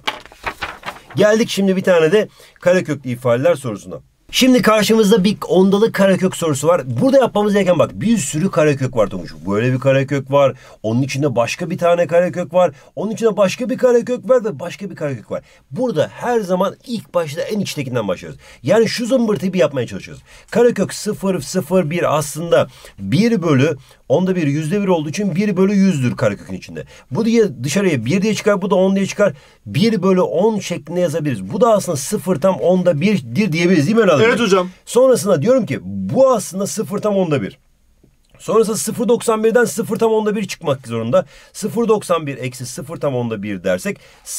Geldik şimdi bir tane de kareköklü ifadeler sorusuna. Şimdi karşımızda bir ondalı karekök sorusu var. Burada yapmamız gereken bak bir sürü karekök var Tonguç. Böyle bir karekök var. Onun içinde başka bir tane karekök var. Onun içinde başka bir karekök var ve başka bir karekök var. Burada her zaman ilk başta en içtekinden başlıyoruz. Yani şu zımbırtıyı bir yapmaya çalışıyoruz. Karekök 0, 0, 1 aslında 1 bölü onda bir %1 olduğu için 1 bölü 100'dür karekökün içinde. Bu diye dışarıya 1 diye çıkar, bu da 10 diye çıkar. 1 bölü 10 şeklinde yazabiliriz. Bu da aslında 0 tam onda 1'dir diyebiliriz değil mi öyle? Evet hocam. Sonrasında diyorum ki bu aslında 0 tam onda 1. Sonrasında 0.91'den 0 tam onda 1 çıkmak zorunda. 0.91 eksi 0 tam onda 1 dersek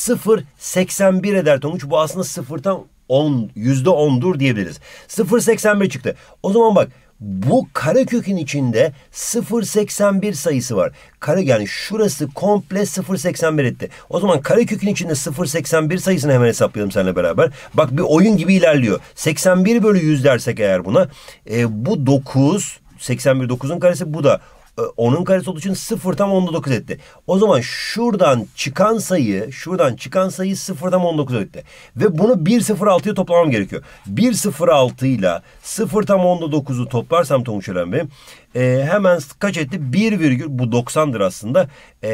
0.81 eder Tonguç. Bu aslında 0 tam 10, %10'dur diyebiliriz. 0.81 çıktı. O zaman bak bu karekökün içinde 0.81 sayısı var. Yani şurası komple 0.81 etti. O zaman karekökün içinde 0.81 sayısını hemen hesaplayalım seninle beraber. Bak bir oyun gibi ilerliyor. 81 bölü 100 dersek eğer buna. Bu 9. 81 9'un karesi, bu da 10'un karesi olduğu için 0 tam 10'da 9 etti. O zaman şuradan çıkan sayı 0 tam 19 etti. Ve bunu 1,06'ya toplamam gerekiyor. 1,06 ile 0 tam 10'da 9'u toplarsam Tonguç Eren Bey hemen kaç etti? 1, bu 90'dır aslında.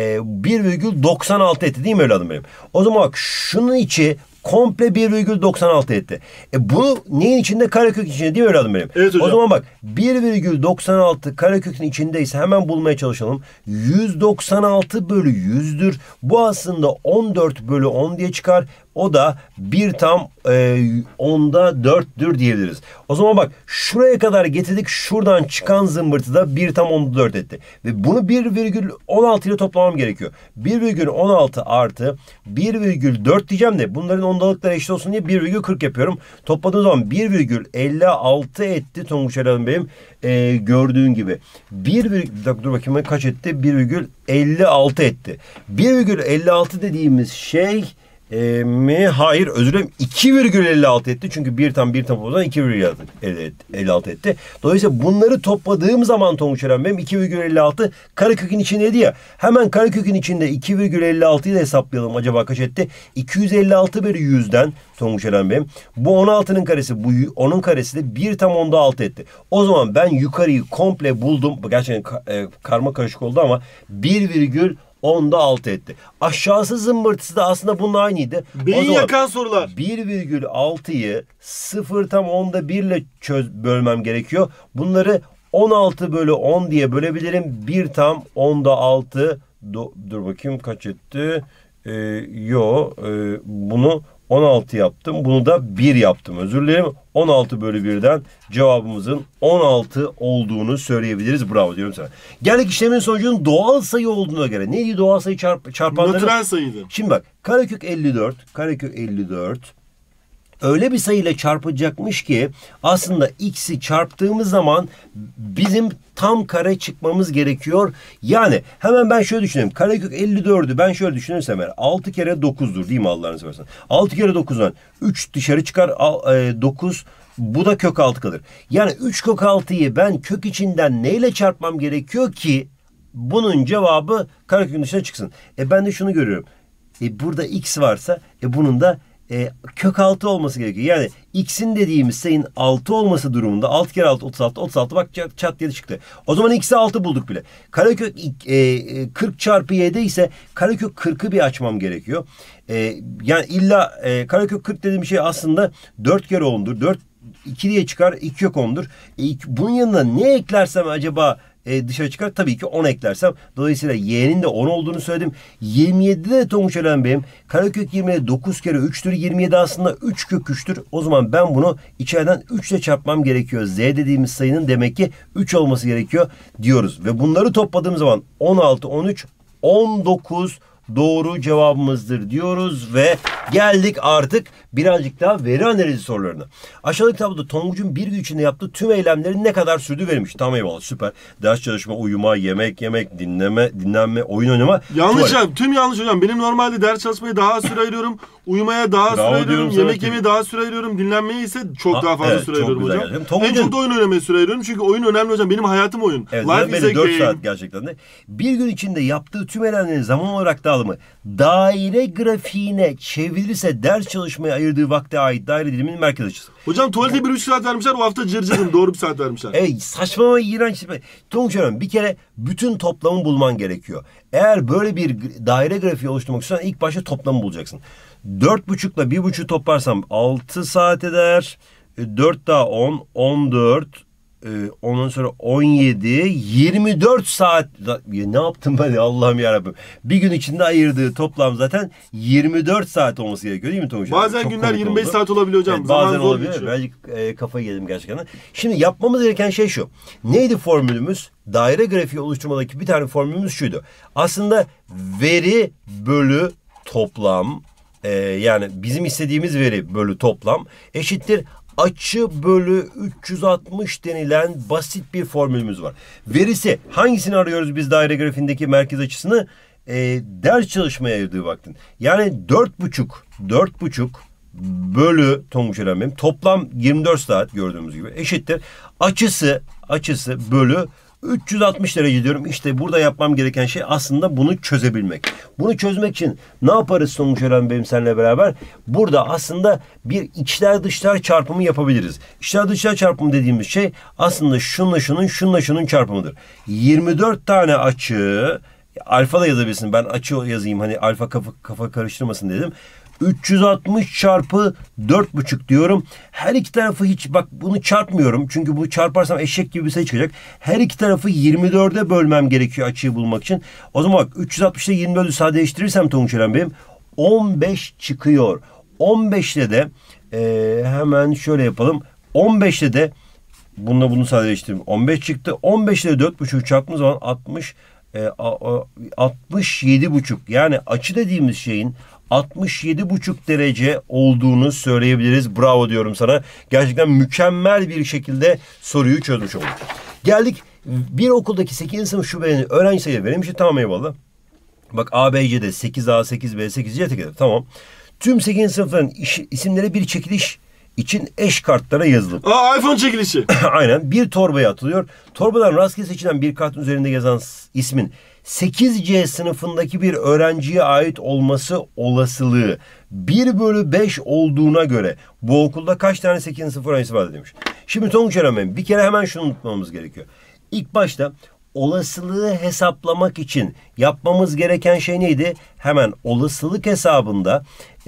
1,96 etti değil mi evladım benim? O zaman bak şunun içi komple 1,96 etti. Bu neyin içinde? Karekök içinde değil mi evladım benim? Evet hocam. O zaman bak 1,96 karekökün içindeyse hemen bulmaya çalışalım. 196 bölü 100'dür. Bu aslında 14 bölü 10 diye çıkar. O da 1 tam 10'da 4'tür diyebiliriz. O zaman bak şuraya kadar getirdik. Şuradan çıkan zımbırtı da 1 tam 10'da 4 etti. Ve bunu 1,16 ile toplamam gerekiyor. 1,16 artı 1,4 diyeceğim de bunların ondalıkları eşit olsun diye 1,40 yapıyorum. Topladığım zaman 1,56 etti Tonguç Eren Bey'im. Gördüğün gibi. Dur bakayım kaç etti? 1,56 etti. 1,56 dediğimiz şey mi? Hayır, özür dilerim. 2,56 etti. Çünkü 1 tam o zaman 2,56 etti. Dolayısıyla bunları topladığım zaman Tonguç Eren Bey'im 2,56 karekökün içindeydi ya. Hemen karekökün içinde 2,56'yı da hesaplayalım. Acaba kaç etti? 256 bölü 100'den Tonguç Eren Bey'im. Bu 16'nın karesi, bu 10'un karesi de 1 tam 10'da 6 etti. O zaman ben yukarıyı komple buldum. Gerçekten karma karışık oldu ama 1,10'da 6 etti. Aşağısı zımbırtısı da aslında bunun aynıydı. Beyin yakan sorular. 1,6'yı 0 tam 10'da 1 ile bölmem gerekiyor. Bunları 16 bölü 10 diye bölebilirim. 1 tam 10'da 6. Dur bakayım kaç etti? Bunu 16 yaptım. Bunu da 1 yaptım. Özür dilerim. 16 bölü 1'den cevabımızın 16 olduğunu söyleyebiliriz. Bravo diyorum sana. Geldik işlemin sonucunun doğal sayı olduğuna göre. Neydi doğal sayı çarpanları? Natürel sayıydı. Şimdi bak karekök 54. Öyle bir sayıyla çarpacakmış ki aslında x'i çarptığımız zaman bizim tam kare çıkmamız gerekiyor. Yani hemen ben şöyle düşüneyim. Karekök 54'ü ben şöyle düşünürsem eğer 6 kere 9'dur değil mi Allah'ını seversen? 6 kere 9'dan 3 dışarı çıkar 9. Bu da kök 6 kalır. Yani 3 kök 6'yı ben kök içinden neyle çarpmam gerekiyor ki bunun cevabı karekökün dışına çıksın. Ben de şunu görüyorum. Burada x varsa bunun da kök 6 olması gerekiyor. Yani x'in dediğimiz sayının 6 olması durumunda 6 kere 6 36. 36 bak çat diye çıktı. O zaman x'i 6 bulduk bile. Karekök 40 çarpı y'de ise karekök 40'ı bir açmam gerekiyor. Yani illa karekök 40 dediğim şey aslında 4 kere 10'dur. 4 2 diye çıkar. 2 kök 10'dur. Bunun yanına ne eklersem acaba dışarı çıkar? Tabii ki 10 eklersem. Dolayısıyla y'nin de 10 olduğunu söyledim. 27'de de Tonguç Eren Bey'im. Karekök 27 9 kere 3'tür. 27 aslında 3 kök 3'tür. O zaman ben bunu içeriden 3 ile çarpmam gerekiyor. Z dediğimiz sayının demek ki 3 olması gerekiyor diyoruz. Ve bunları topladığım zaman 16, 13, 19 doğru cevabımızdır diyoruz ve geldik artık birazcık daha veri analizi sorularına. Aşağıdaki tabloda Tonguç'un bir gün içinde yaptığı tüm eylemlerin ne kadar sürdüğü verilmiş. Tamam eyvallah süper. Ders çalışma, uyuma, yemek, dinlenme, oyun oynama. Yanlış hocam. Tüm yanlış hocam. Benim normalde ders çalışmaya daha az süre ayırıyorum. Uyumaya daha süre ayırıyorum. Yemek yemeye daha süre ayırıyorum. Dinlenmeye ise çok daha fazla süre ayırıyorum hocam. En çok da oyun oynamaya süre ayırıyorum. Çünkü oyun önemli hocam. Benim hayatım oyun. Evet, life is a 4 saat gerçekten de. Bir gün içinde yaptığı tüm eylemlerin zaman olarak dağılımı daire grafiğine çevrilirse ders çalışmaya ayırdığı vakte ait daire diliminin merkez açısı. Hocam tuvalete 1,5 saat vermişler. O hafta cırcırdım. Doğru bir saat vermişler. Evet saçmalama iğrenç. Tonguç Hanım bir kere bütün toplamı bulman gerekiyor. Eğer böyle bir daire grafiği oluşturmak istiyorsan ilk başta toplamı bulacaksın. 4,5 ile 1,5 toplarsam 6 saat eder. 4 daha 10, 14. Ondan sonra 17, 24 saat. Ne yaptım ben ya Allah'ım yarabbim. Bir gün içinde ayırdığı toplam zaten 24 saat olması gerekiyor değil mi Tonguç? Bazen çok günler 25 oldu. Saat olabiliyor hocam. Evet, bazen olabiliyor. Birazcık kafayı yedim gerçekten. Şimdi yapmamız gereken şey şu. Neydi formülümüz? Daire grafiği oluşturmadaki bir tane formülümüz şuydu. Aslında veri bölü toplam yani bizim istediğimiz veri bölü toplam eşittir açı bölü 360 denilen basit bir formülümüz var. Verisi hangisini arıyoruz biz daire grafiğindeki merkez açısını? Ders çalışmaya ayırdığı vaktin. Yani 4,5 bölü Tonguç Eren toplam 24 saat gördüğümüz gibi eşittir. Açısı bölü 360 derece diyorum. İşte burada yapmam gereken şey aslında bunu çözebilmek. Bunu çözmek için ne yaparız Tonguç Eren benim seninle beraber? Burada aslında bir içler dışlar çarpımı yapabiliriz. İçler dışlar çarpımı dediğimiz şey aslında şunla şunun çarpımıdır. 24 tane açı, alfa da yazabilirsin. Ben açı yazayım hani alfa kafa karıştırmasın dedim. 360 çarpı 4,5 diyorum. Her iki tarafı hiç bak bunu çarpmıyorum. Çünkü bu çarparsam eşek gibi bir sayı çıkacak. Her iki tarafı 24'e bölmem gerekiyor açıyı bulmak için. O zaman bak 360 ile 24'ü sadeleştirirsem Tonguç Eren benim 15 çıkıyor. 15'le de hemen şöyle yapalım. 15'le de bununla bunu sadeleştirdim. 15 çıktı. 15 ile 4,5 çarptığımız zaman 67,5. Yani açı dediğimiz şeyin 67,5 derece olduğunu söyleyebiliriz. Bravo diyorum sana. Gerçekten mükemmel bir şekilde soruyu çözmüş olduk. Geldik bir okuldaki 8. sınıf şubelerinin öğrenci sayıları verilmiş. Tamam eyvallah. Bak A, B, C'de 8A, 8B, 8C tek tamam. Tüm 8. sınıfların isimleri bir çekiliş için eş kartlara yazılıp. iPhone çekilişi. Aynen. Bir torbaya atılıyor. Torbadan rastgele seçilen bir kartın üzerinde yazan ismin 8C sınıfındaki bir öğrenciye ait olması olasılığı 1/5 olduğuna göre bu okulda kaç tane 8. sınıf öğrencisi var demiş. Şimdi Tonguç Eren bir kere hemen şunu unutmamız gerekiyor. İlk başta olasılığı hesaplamak için yapmamız gereken şey neydi? Hemen olasılık hesabında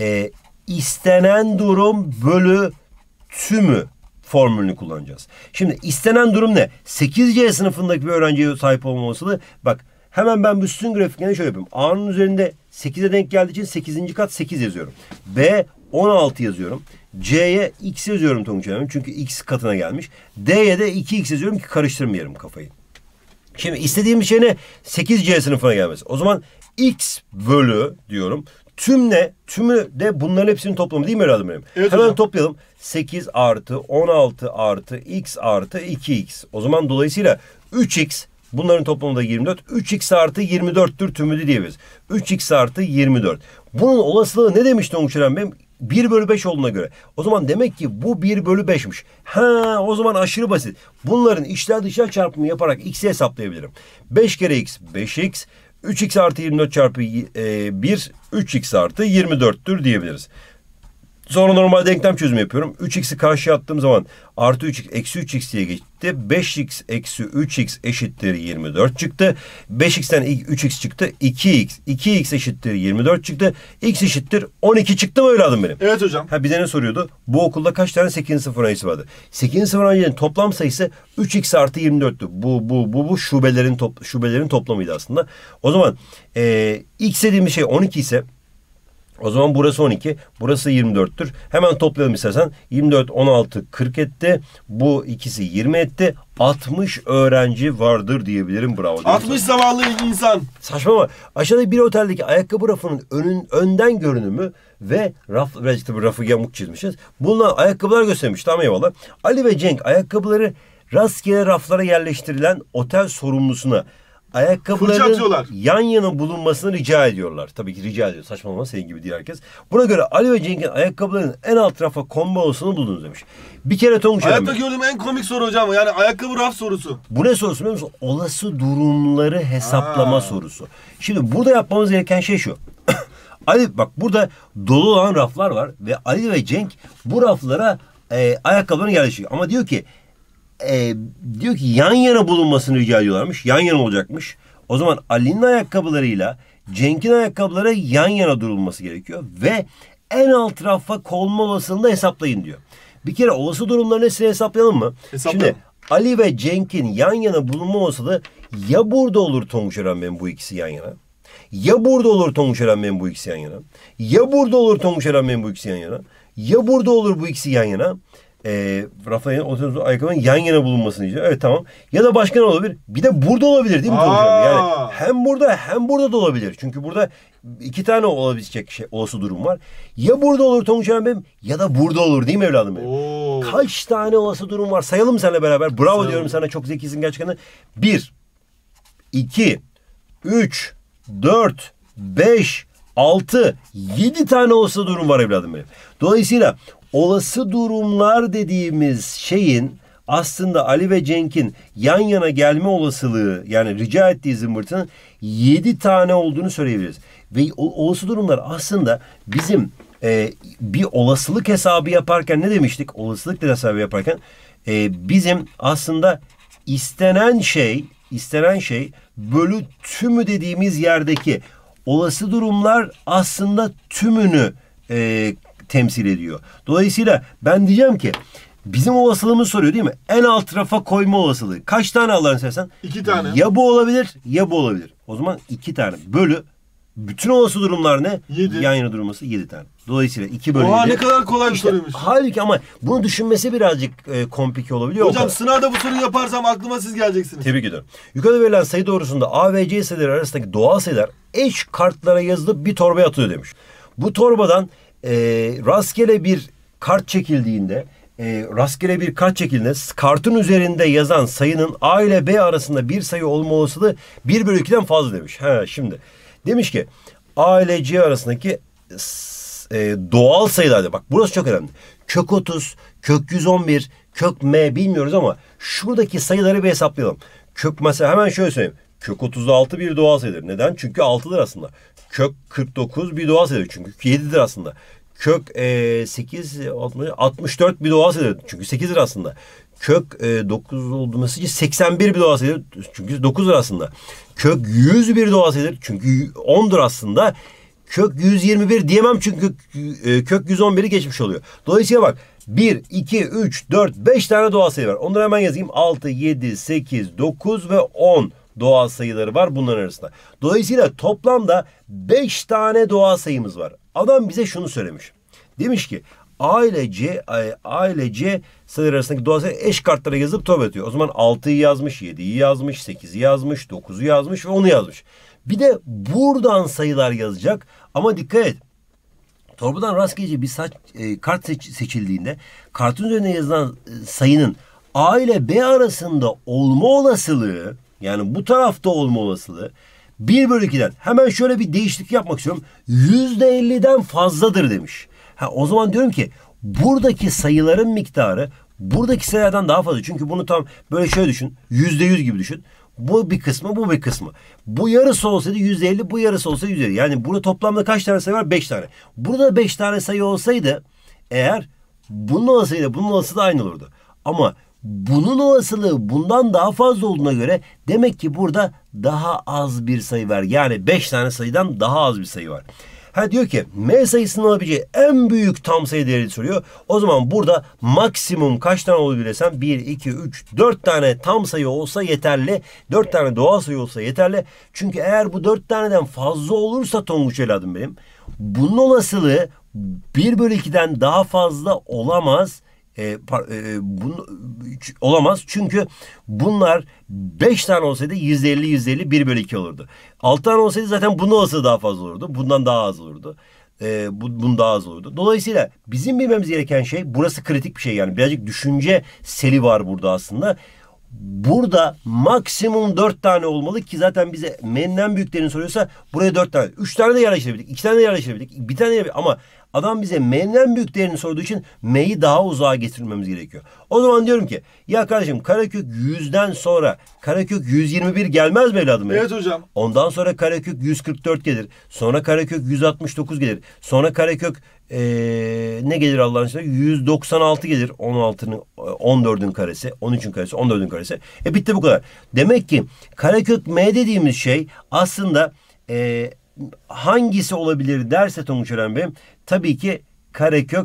istenen durum bölü tümü formülünü kullanacağız. Şimdi istenen durum ne? 8C sınıfındaki bir öğrenciye sahip olma olasılığı. Bak hemen ben bu sütun grafiklerini şöyle yapıyorum. A'nın üzerinde 8'e denk geldiği için 8. kat 8 yazıyorum. B 16 yazıyorum. C'ye x yazıyorum Tonguç Eren çünkü x katına gelmiş. D'ye de 2x yazıyorum ki karıştırmayalım kafayı. Şimdi istediğim şey ne? 8C sınıfına gelmesi. O zaman x bölü diyorum. Tüm ne? Tümü de bunların hepsinin toplamı değil mi evladım benim? Evet, hemen hocam. toplayalım. 8 artı 16 artı x artı 2x. O zaman dolayısıyla 3x bunların toplamı da 24. 3x artı 24'tür tümü diyebiliriz. 3x artı 24. Bunun olasılığı ne demiş Tonguç Eren benim? 1/5 olduğuna göre. O zaman demek ki bu 1/5'miş. O zaman aşırı basit. Bunların içler dışlar çarpımı yaparak x'i hesaplayabilirim. 5 kere x 5x. 3x artı 24 çarpı 1 3x artı 24'tür diyebiliriz. Sonra normal denklem çözümü yapıyorum. 3x'i karşıya attığım zaman artı 3x eksi 3x diye geçti. 5x eksi 3x eşittir 24 çıktı. 5x'ten 3x çıktı. 2x. 2x eşittir 24 çıktı. X eşittir 12 çıktı mı evladım benim? Evet hocam. Bize ne soruyordu? Bu okulda kaç tane 8. sınıf öğrencisi vardı? 8. sınıf öğrencilerin toplam sayısı 3x artı 24'tü. Bu şubelerin toplamıydı aslında. O zaman x dediğimiz şey 12 ise o zaman burası 12, burası 24'tür. Hemen toplayalım istersen. 24, 16, 40 etti. Bu ikisi 20 etti. 60 öğrenci vardır diyebilirim. Bravo. 60 zavallı insan. Saçma ama aşağıda bir oteldeki ayakkabı rafının önden görünümü ve birazcık da bir rafı yamuk çizmişiz. Bununla ayakkabılar göstermiş. Tamam eyvallah. Ali ve Cenk ayakkabıları rastgele raflara yerleştirilen otel sorumlusuna ayakkabıların yan yana bulunmasını rica ediyorlar. Tabii ki rica ediyor. Saçmalama senin gibi değil herkes. Buna göre Ali ve Cenk'in ayakkabılarının en alt rafa konma olasılığını buldunuz demiş. Bir kere Tonguç Eren. Hayatta gördüğüm en komik soru hocam. Yani ayakkabı raf sorusu. Bu ne sorusu biliyor musun? Olası durumları hesaplama sorusu. Şimdi burada yapmamız gereken şey şu. Ali bak burada dolu olan raflar var ve Ali ve Cenk bu raflara ayakkabılarını yerleştiriyor. Ama diyor ki yan yana bulunmasını rica ediyorlarmış. Yan yana olacakmış. O zaman Ali'nin ayakkabılarıyla Cenk'in ayakkabıları yan yana durulması gerekiyor. Ve en alt rafa konma olasılığını da hesaplayın diyor. Bir kere olası durumların hepsini hesaplayalım mı? Şimdi Ali ve Cenk'in yan yana bulunma olasılığı ya burada olur Tonguç Eren benim bu ikisi yan yana. Ya burada olur Tonguç Eren benim bu ikisi yan yana. Ya burada olur Tonguç Eren benim bu ikisi yan yana. Ya burada olur bu ikisi yan yana. Rafael'in ayakkabının yan yana bulunmasını diyeceğim. Evet tamam. Ya da başka ne olabilir? Bir de burada olabilir değil mi? Yani hem burada hem burada da olabilir. Çünkü burada iki tane olabilecek olası durum var. Ya burada olur Tonguç Eren benim ya da burada olur değil mi evladım benim? Kaç tane olası durum var? Sayalım seninle beraber. Bravo diyorum sana. Çok zekisin gerçekten. 1, 2, 3, 4, 5, 6, 7 tane olası durum var evladım benim. Dolayısıyla olası durumlar dediğimiz şeyin aslında Ali ve Cenk'in yan yana gelme olasılığı, yani rica ettiği zımbırtının 7 tane olduğunu söyleyebiliriz. Ve olası durumlar aslında bizim bir olasılık hesabı yaparken ne demiştik? Olasılık hesabı yaparken bizim aslında istenen şey bölü tümü dediğimiz yerdeki olası durumlar aslında tümünü temsil ediyor. Dolayısıyla ben diyeceğim ki bizim olasılığımız soruyor değil mi? En alt rafa koyma olasılığı. Kaç tane Allah'ını seversen? 2 tane. Ya bu olabilir ya bu olabilir. O zaman 2 tane. Bölü bütün olası durumlar ne? 7. Yan yana durması 7 tane. Dolayısıyla 2 bölü 7. Oha, ne kadar kolay bir soruymuş. Halbuki ama bunu düşünmesi birazcık komplike olabiliyor. Hocam sınavda bu soruyu yaparsam aklıma siz geleceksiniz. Tebrik ediyorum. Yukarıda verilen sayı doğrusunda A ve C sayıları arasındaki doğal sayılar eş kartlara yazılıp bir torbaya atılıyor demiş. Bu torbadan rastgele bir kart çekildiğinde kartın üzerinde yazan sayının A ile B arasında bir sayı olma olasılığı 1 bölü 2'den fazla demiş. Şimdi demiş ki A ile C arasındaki doğal sayılarda, bak burası çok önemli. Kök 30, kök 111, kök M bilmiyoruz ama şuradaki sayıları bir hesaplayalım. Mesela hemen şöyle söyleyeyim. Kök 36 bir doğal sayıdır. Neden? Çünkü 6'dır aslında. Kök 49 bir doğal sayıdır. Çünkü 7'dir aslında. Kök 64 bir doğal sayıdır. Çünkü 8'dir aslında. Kök 9 olduğu için 81 bir doğal sayıdır. Çünkü 9'dur aslında. Kök 100 bir doğal sayıdır. Çünkü 10'dur aslında. Kök 121 diyemem çünkü kök 111'i geçmiş oluyor. Dolayısıyla bak 1, 2, 3, 4, 5 tane doğal sayı var. Onları hemen yazayım. 6, 7, 8, 9 ve 10 doğal sayıları var bunların arasında. Dolayısıyla toplamda 5 tane doğal sayımız var. Adam bize şunu söylemiş. Demiş ki A ile C sayıları arasındaki doğal sayı eş kartlara yazıp torba atıyor. O zaman 6'yı yazmış, 7'yi yazmış, 8'i yazmış, 9'u yazmış ve 10'u yazmış. Bir de buradan sayılar yazacak. Ama dikkat et. Torbadan rastgele bir kart seçildiğinde kartın üzerine yazılan sayının A ile B arasında olma olasılığı, yani bu tarafta olma olasılığı 1 bölü 2'den, hemen şöyle bir değişiklik yapmak istiyorum. %50'den fazladır demiş. O zaman diyorum ki buradaki sayıların miktarı buradaki sayılardan daha fazla. Çünkü bunu tam böyle şöyle düşün. %100 gibi düşün. Bu bir kısmı, bu bir kısmı. Bu yarısı olsaydı %50, bu yarısı olsaydı %50. Yani burada toplamda kaç tane sayı var? 5 tane. Burada 5 tane sayı olsaydı eğer bunun olasılığıyla bunun olasılığı aynı olurdu. Ama bunun olasılığı bundan daha fazla olduğuna göre demek ki burada daha az bir sayı var. Yani 5 tane sayıdan daha az bir sayı var. Diyor ki M sayısının alabileceği en büyük tam sayı değeri soruyor. O zaman burada maksimum kaç tane olabilir desem 1, 2, 3, 4 tane tam sayı olsa yeterli. 4 tane doğal sayı olsa yeterli. Çünkü eğer bu 4 taneden fazla olursa Tonguç evladım benim, bunun olasılığı 1 bölü 2'den daha fazla olamaz. Olamaz çünkü bunlar 5 tane olsaydı %50 1 bölü 2 olurdu. 6 tane olsaydı zaten bunun olasılığı daha fazla olurdu. Bundan daha az olurdu. Bunun daha az olurdu. Dolayısıyla bizim bilmemiz gereken şey, burası kritik bir şey, yani birazcık düşünce seli var burada aslında. Burada maksimum 4 tane olmalı ki zaten bize M'nin en büyüklerini soruyorsa buraya 4 tane. 3 tane de yerleştirebildik. 2 tane de yerleştirebildik. Bir tane de ama adam bize M'nin en büyüklerini sorduğu için M'yi daha uzağa getirmemiz gerekiyor. O zaman diyorum ki ya kardeşim karekök 100'den sonra karekök 121 gelmez mi evladım? Evet hocam. Ondan sonra karekök 144 gelir. Sonra karekök 169 gelir. Sonra karekök ne gelir Allah'ın izniyle? 196 gelir. 16'nın 14'ün karesi, 13'ün karesi, 14'ün karesi. Bitti bu kadar. Demek ki karekök M dediğimiz şey aslında hangisi olabilir derse Tonguç Eren Bey'im, tabii ki karekök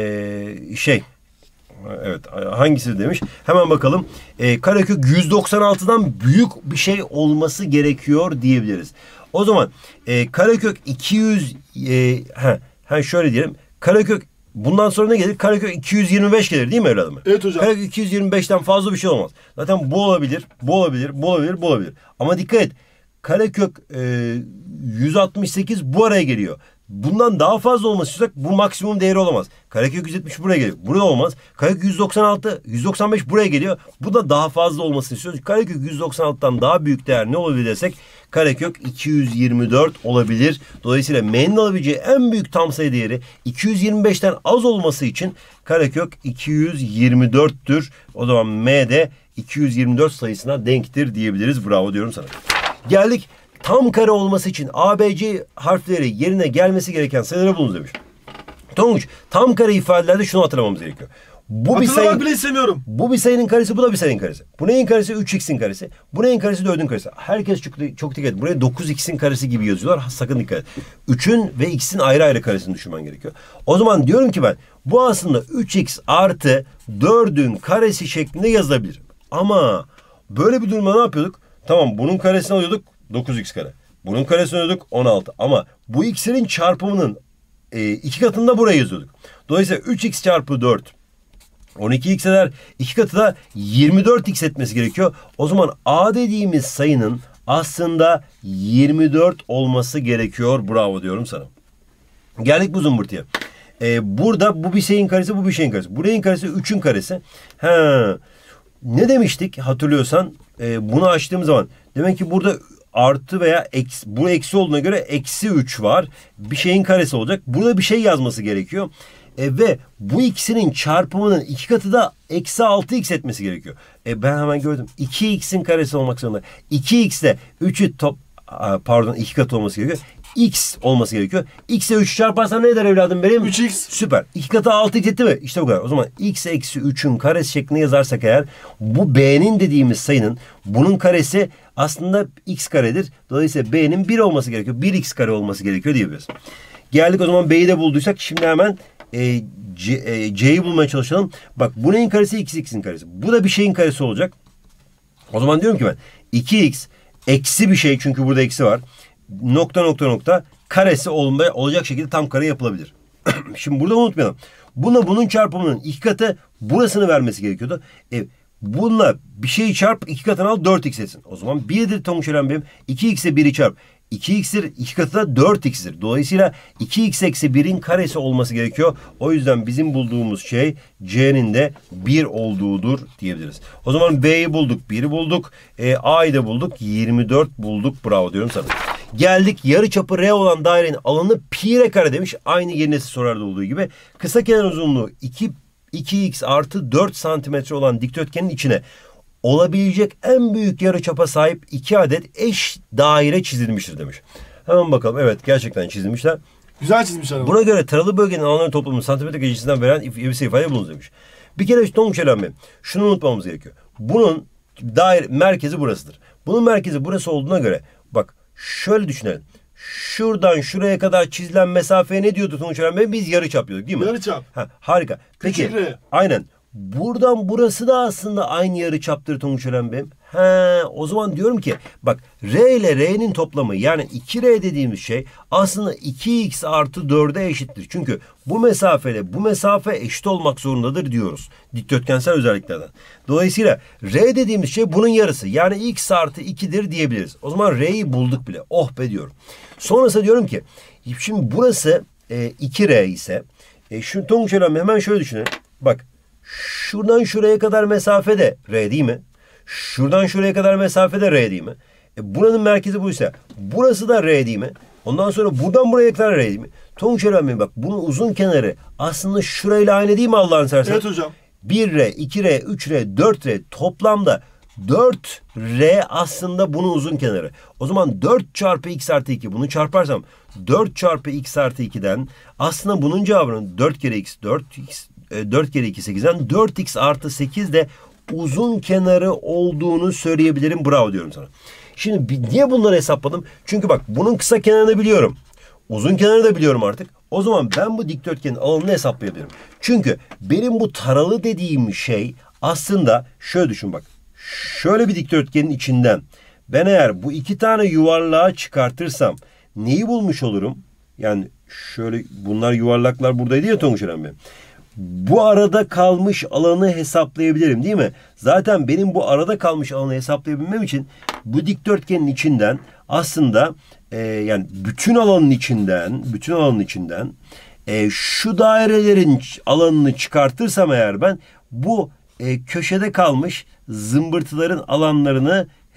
evet, hangisi demiş? Hemen bakalım. Karekök 196'dan büyük bir şey olması gerekiyor diyebiliriz. O zaman karekök 200 şöyle diyelim. Karekök bundan sonra ne gelir? Karekök 225 gelir değil mi evladım? Evet hocam. Karekök 225'ten fazla bir şey olmaz. Zaten bu olabilir, bu olabilir, bu olabilir, bu olabilir. Ama dikkat et. Karekök 168 bu araya geliyor. Bundan daha fazla olması istiyorsak bu maksimum değeri olamaz. Karekök 170 buraya geliyor. Burada olmaz. Karekök 196, 195 buraya geliyor. Bu da daha fazla olmasını istiyoruz. Karekök 196'dan daha büyük değer ne olabilir desek karekök 224 olabilir. Dolayısıyla M'nin alabileceği en büyük tam sayı değeri 225'ten az olması için karekök 224'tür. O zaman M de 224 sayısına denktir diyebiliriz. Bravo diyorum sana. Geldik tam kare olması için ABC harfleri yerine gelmesi gereken sayıları bulunuz demiş. Tonguç, tam kare ifadelerde şunu hatırlamamız gerekiyor. Bu bir sayı, bile istemiyorum. Bu bir sayının karesi, bu da bir sayının karesi. Bu neyin karesi? 3x'in karesi. Bu neyin karesi? 4'ün karesi. Herkes çok dikkat et. Buraya 9x'in karesi gibi yazıyorlar. Sakın dikkat et. 3'ün ve x'in ayrı ayrı karesini düşünmen gerekiyor. O zaman diyorum ki ben bu aslında 3x artı 4'ün karesi şeklinde yazılabilir. Ama böyle bir durumda ne yapıyorduk? Tamam, bunun karesini alıyorduk 9x kare. Bunun karesini alıyorduk 16. Ama bu x'lerin çarpımının 2 katında buraya yazıyorduk. Dolayısıyla 3x çarpı 4 12x eder. 2 katı da 24x etmesi gerekiyor. O zaman A dediğimiz sayının aslında 24 olması gerekiyor. Bravo diyorum sana. Geldik bu zımbırtıya. Burada bu bir şeyin karesi, bu bir şeyin karesi. Bu neyin karesi? 3'ün karesi. Ne demiştik hatırlıyorsan? Bunu açtığım zaman demek ki burada artı veya eksi, bu eksi olduğuna göre eksi 3 var. Bir şeyin karesi olacak. Burada bir şey yazması gerekiyor. Ve bu ikisinin çarpımının 2 katı da eksi 6x etmesi gerekiyor. Ben hemen gördüm. 2x'in karesi olmak zorunda. 2x de 3'ü 2 katı olması gerekiyor. X olması gerekiyor. X'e 3 çarparsan ne eder evladım benim? 3x. Süper. 2 katı 6x etti mi? İşte bu kadar. O zaman x eksi 3'ün karesi şeklinde yazarsak eğer bu b'nin dediğimiz sayının bunun karesi aslında x karedir. Dolayısıyla b'nin 1 olması gerekiyor. 1x kare olması gerekiyor diyebiliriz. Geldik o zaman b'yi de bulduysak şimdi hemen C'yi bulmaya çalışalım. Bak bu neyin karesi? X'in karesi. Bu da bir şeyin karesi olacak. O zaman diyorum ki ben 2x eksi bir şey, çünkü burada eksi var. Nokta karesi olacak şekilde tam kare yapılabilir. Şimdi burada unutmayalım. Bununla bunun çarpımının 2 katı burasını vermesi gerekiyordu. Bununla bir şeyi çarp 2 katını al 4x etsin. O zaman 1'dir Tonguç Eren benim. 2x'e 1'i çarp 2x'tir, 2 katı da 4x'tir. Dolayısıyla 2x eksi 1'in karesi olması gerekiyor. O yüzden bizim bulduğumuz şey C'nin de 1 olduğudur diyebiliriz. O zaman B'yi bulduk, 1'i bulduk. A'yı da bulduk, 24 bulduk. Bravo diyorum sana. Geldik yarıçapı R olan dairenin alanı pi r kare demiş. Aynı yeni nesil sorularda olduğu gibi. Kısa kenar uzunluğu 2x artı 4 santimetre olan dikdörtgenin içine olabilecek en büyük yarıçapa sahip 2 adet eş daire çizilmiştir demiş. Hemen bakalım. Evet, gerçekten çizilmişler. Güzel çizmişler. Buna göre taralı bölgenin alanları toplamını santimetre cinsinden veren bir ifade bulunuz demiş. Bir kere Tonguç Eren Bey, şunu unutmamamız gerekiyor. Bunun daire merkezi burasıdır. Bunun merkezi burası olduğuna göre bak şöyle düşünelim. Şuradan şuraya kadar çizilen mesafeye ne diyordu Tonguç Eren Bey? Biz yarıçap diyorduk değil mi? Yarıçap. Harika. Peki aynen. Buradan burası da aslında aynı yarıçaptır Tonguç Eren Bey. O zaman diyorum ki bak R ile R'nin toplamı, yani 2R dediğimiz şey aslında 2x artı 4'e eşittir. Çünkü bu mesafeyle bu mesafe eşit olmak zorundadır diyoruz. Dikdörtgensel özelliklerden. Dolayısıyla R dediğimiz şey bunun yarısı. Yani x artı 2'dir diyebiliriz. O zaman R'yi bulduk bile. Oh be diyorum. Sonrasında diyorum ki şimdi burası 2R ise şu Tonguç Eren Bey hemen şöyle düşünelim. Bak şuradan şuraya kadar mesafe de R değil mi? Şuradan şuraya kadar mesafe de R değil mi? Buranın merkezi buysa burası da R değil mi? Ondan sonra buradan buraya kadar R değil mi? Tonguç Eren Bey bak bunun uzun kenarı aslında şurayla aynı değil mi Allah'ını seversen? Evet hocam. 1R, 2R, 3R, 4R toplamda 4R aslında bunun uzun kenarı. O zaman 4 çarpı x artı 2 bunu çarparsam 4 çarpı x artı 2'den aslında bunun cevabının 4 kere x 4x 4 kere 2 8'den 4x artı 8 de uzun kenarı olduğunu söyleyebilirim. Bravo diyorum sana. Şimdi niye bunları hesapladım? Çünkü bak bunun kısa kenarını biliyorum. Uzun kenarı da biliyorum artık. O zaman ben bu dikdörtgenin alanını hesaplayabilirim. Çünkü benim bu taralı dediğim şey aslında şöyle düşün bak. Şöyle bir dikdörtgenin içinden ben eğer bu iki tane yuvarlağı çıkartırsam neyi bulmuş olurum? Yani şöyle bunlar yuvarlaklar buradaydı ya Tonguç Eren Bey. Bu arada kalmış alanı hesaplayabilirim değil mi? Zaten benim bu arada kalmış alanı hesaplayabilmem için bu dikdörtgenin içinden aslında yani bütün alanın içinden şu dairelerin alanını çıkartırsam eğer ben bu köşede kalmış zımbırtıların alanlarını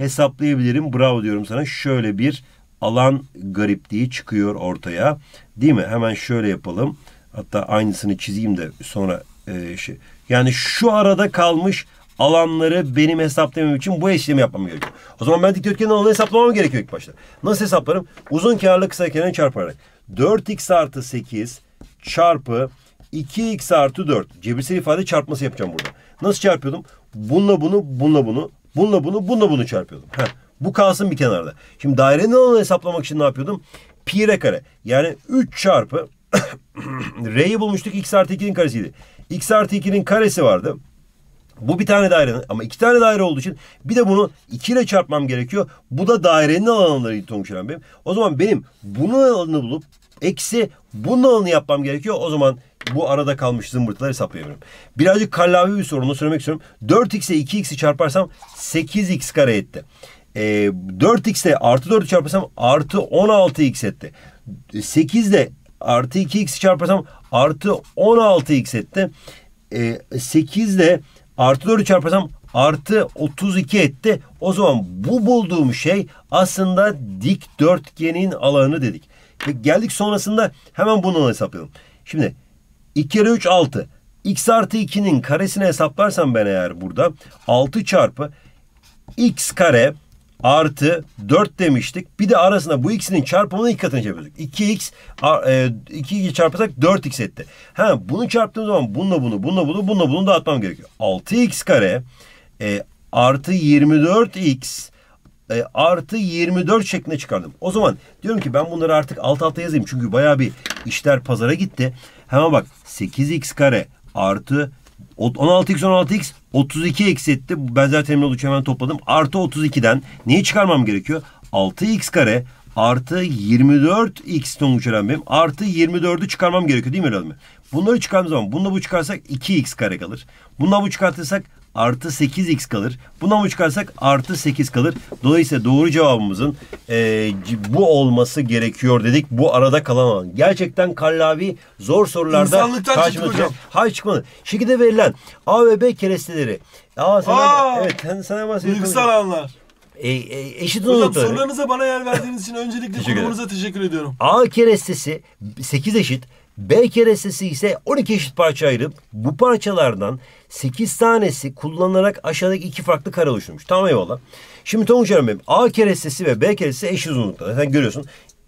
hesaplayabilirim. Bravo diyorum sana. Şöyle bir alan garipliği çıkıyor ortaya. Değil mi? Hemen şöyle yapalım. Hatta aynısını çizeyim de sonra yani şu arada kalmış alanları benim hesaplamam için bu işlemi yapmam gerekiyor. O zaman ben dikdörtgenin alanını hesaplamam gerekiyor ilk başta. Nasıl hesaplarım? Uzun kenarlı kısa kenarını çarparak. 4x artı 8 çarpı 2x artı 4. Cebirsel ifade çarpması yapacağım burada. Nasıl çarpıyordum? Bununla bunu, bununla bunu, bununla bunu, bununla bunu çarpıyordum. Bu kalsın bir kenarda. Şimdi dairenin alanını hesaplamak için ne yapıyordum? Pi r kare. Yani 3 çarpı r'yi bulmuştuk. X artı 2'nin karesiydi. X artı 2'nin karesi vardı. Bu bir tane dairenin ama iki tane daire olduğu için bir de bunu 2 ile çarpmam gerekiyor. Bu da dairenin alanlarıydı Tonguç Eren benim. O zaman benim bunun alanını bulup eksi bunun alanını yapmam gerekiyor. O zaman bu arada kalmış zımbırtıları hesaplayabilirim. Birazcık kallavi bir sorunu söylemek istiyorum. 4x'e 2x'i çarparsam 8x kare etti. 4x'e artı 4'ü çarparsam artı 16x etti. 8'de artı 2x'i çarparsam artı 16x etti. 8'de artı 4'ü çarparsam artı 32 etti. O zaman bu bulduğum şey aslında dikdörtgenin alanı dedik. Ve geldik sonrasında hemen bunu hesaplayalım. Şimdi 2 kere 3 6. X artı 2'nin karesini hesaplarsam ben eğer burada 6 çarpı x kare artı 4 demiştik. Bir de arasında bu ikisinin çarpımının iki katını yapıyorduk. 2x 2'yi çarparsak 4x etti. Bunu çarptığım zaman bununla bunu, bununla bunu, bununla bunu dağıtmam gerekiyor. 6x kare artı 24x artı 24 şeklinde çıkardım. O zaman diyorum ki ben bunları artık alt alta yazayım. Çünkü bayağı bir işler pazara gitti. Hemen bak 8x kare artı 16x 16x 32 eksi benzer terimler olduğu için hemen topladım. Artı 32'den neyi çıkarmam gerekiyor? 6x kare artı 24x Tonguç Eren benim. Artı 24'ü çıkarmam gerekiyor değil mi Eren? Bunları çıkardığım zaman bununla bu çıkarsak 2x kare kalır. Bununla bu çıkartırsak artı 8x kalır. Bundan bu çıkarsak artı 8 kalır. Dolayısıyla doğru cevabımızın bu olması gerekiyor dedik. Bu arada kalan alan. Gerçekten kallavi zor sorularda İnsanlıktan çıktık hocam. Hayır çıkmadı. Şekilde verilen A ve B keresteleri. Evet sana bahsediyorum. Duygusal alanlar. Eşit hocam uzunlukları. sorularınıza bana yer verdiğiniz için öncelikle kurumunuza teşekkür ediyorum. A kerestesi 8 eşit. B kerestesi ise 12 eşit parça ayırıp bu parçalardan 8 tanesi kullanılarak aşağıdaki iki farklı kare oluşturmuş. Tamam eyvallah. Şimdi Tonguç Eren benim A kerestesi ve B kerestesi eşit uzunlukta. Sen görüyorsun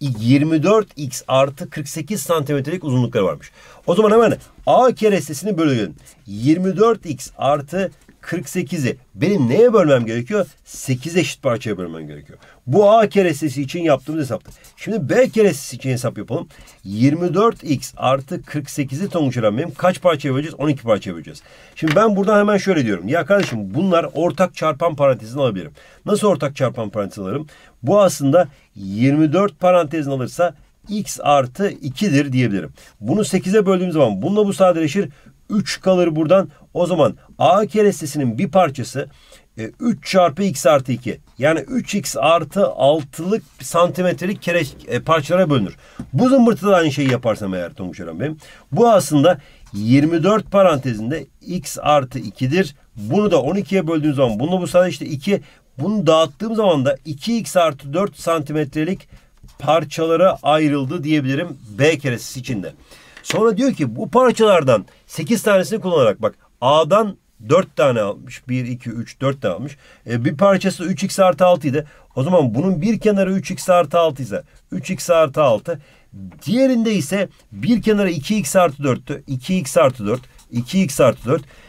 24x artı 48 santimetrelik uzunlukları varmış. O zaman hemen A kerestesini bölüyorum. 24x artı 48'i benim neye bölmem gerekiyor? 8 eşit parçaya bölmem gerekiyor. Bu A kerestesi için yaptığımız hesaptı. Şimdi B kerestesi için hesap yapalım. 24x artı 48'i Tonguç Eren benim kaç parçaya böleceğiz? 12 parçaya böleceğiz. Şimdi ben buradan hemen şöyle diyorum. Ya kardeşim bunlar ortak çarpan parantezini alabilirim. Nasıl ortak çarpan parantezini alırım? Bu aslında 24 parantezini alırsa x artı 2'dir diyebilirim. Bunu 8'e böldüğüm zaman bununla bu sadeleşir. 3 kalır buradan. O zaman A kerestesinin bir parçası 3 çarpı x artı 2. Yani 3x artı 6'lık santimetrelik parçalara bölünür. Bu zımbırtıda da aynı şeyi yaparsam eğer Tonguç Eren benim. Bu aslında 24 parantezinde x artı 2'dir. Bunu da 12'ye böldüğüm zaman bununla bu sadeleşti 2. Bunu dağıttığım zaman da 2x artı 4 santimetrelik parçalara ayrıldı diyebilirim B kerestesi içinde. Sonra diyor ki bu parçalardan 8 tanesini kullanarak bak A'dan 4 tane almış. 1, 2, 3, 4 tane almış. Bir parçası 3x artı 6 idi. O zaman bunun bir kenarı 3x artı 6 ise 3x artı 6. Diğerinde ise bir kenarı 2x artı 4'tü. 2x artı 4. 2x artı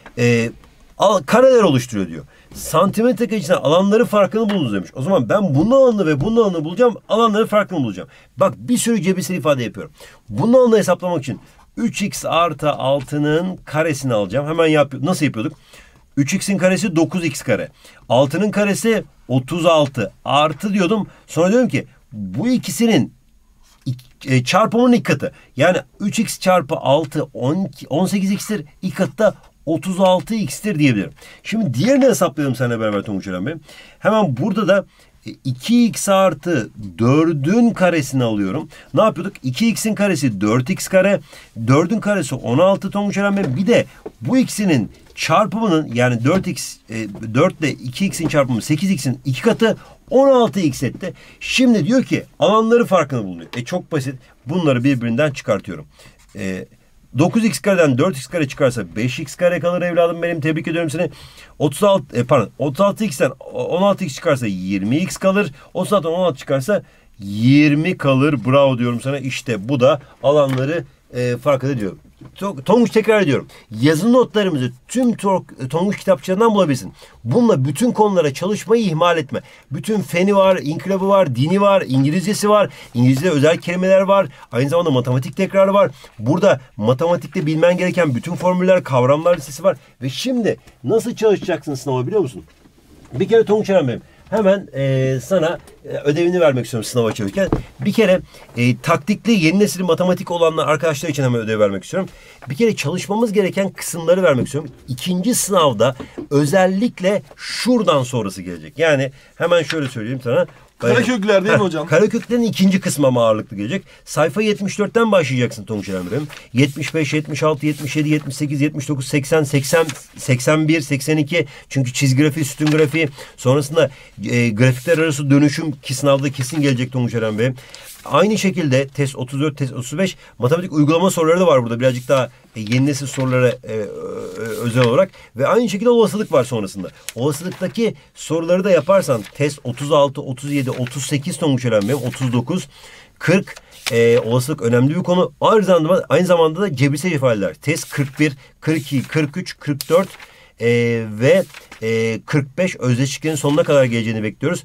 4. Kareler oluşturuyor diyor. Santimetre karesine alanları farkını bulunuz demiş. O zaman ben bunun alanını ve bunun alanını bulacağım. Alanları farkını bulacağım. Bak bir sürü cebirsel ifade yapıyorum. Bunun alanını hesaplamak için 3x artı 6'nın karesini alacağım. Hemen nasıl yapıyorduk? 3x'in karesi 9x kare. 6'nın karesi 36. Artı diyordum. Sonra diyorum ki bu ikisinin çarpımının ilk katı. Yani 3x çarpı 6 18x'tir. İlk katı da 36x'tir diyebilirim. Şimdi diğerini hesaplayalım seninle beraber Tonguç Eren Bey. Hemen burada da 2x artı 4'ün karesini alıyorum. Ne yapıyorduk? 2x'in karesi 4x kare. 4'ün karesi 16 Tonguç Eren Bey. Bir de bu ikisinin çarpımının yani 4 ile 2x'in çarpımı 8x'in 2 katı 16x etti. Şimdi diyor ki alanları farkını buluyor. Çok basit. Bunları birbirinden çıkartıyorum. 9x kareden 4x kare çıkarsa 5x kare kalır evladım benim. Tebrik ediyorum seni. 36x'ten 16x çıkarsa 20x kalır. 36'dan 16 çıkarsa 20 kalır. Bravo diyorum sana. İşte bu da alanları fark ediyor. Tonguç tekrar ediyorum. Yazılı notlarımızı tüm Tonguç kitapçılarından bulabilirsin. Bununla bütün konulara çalışmayı ihmal etme. Bütün feni var, inkılabı var, dini var, İngilizcesi var. İngilizce'de özel kelimeler var. Aynı zamanda matematik tekrarı var. Burada matematikte bilmen gereken bütün formüller, kavramlar listesi var. Ve şimdi nasıl çalışacaksın sınava biliyor musun? Bir kere Tonguç Eren benim. Hemen sana ödevini vermek istiyorum sınava çalışırken. Bir kere taktikli yeni nesil matematik olanlar arkadaşlar için hemen ödev vermek istiyorum. Bir kere çalışmamız gereken kısımları vermek istiyorum. İkinci sınavda özellikle şuradan sonrası gelecek. Yani hemen şöyle söyleyeyim sana. Karekökler değil mi hocam? Kareköklerin ikinci kısmı ama ağırlıklı gelecek. Sayfa 74'ten başlayacaksın Tonguç Emre'm. 75, 76, 77, 78, 79, 80, 80, 81, 82. Çünkü çizgi grafiği, sütun grafiği. Sonrasında grafikler arası dönüşüm ki sınavda kesin gelecek Tonguç Emre. Aynı şekilde test 34, test 35 matematik uygulama soruları da var burada. Birazcık daha yeni nesil sorulara özel olarak. Ve aynı şekilde olasılık var sonrasında. Olasılıktaki soruları da yaparsan test 36, 37, 38 Tonguç Eren 39, 40 olasılık önemli bir konu. Aynı zamanda da cebirsel ifadeler. Test 41, 42, 43, 44 ve 45 özdeşliklerin sonuna kadar geleceğini bekliyoruz.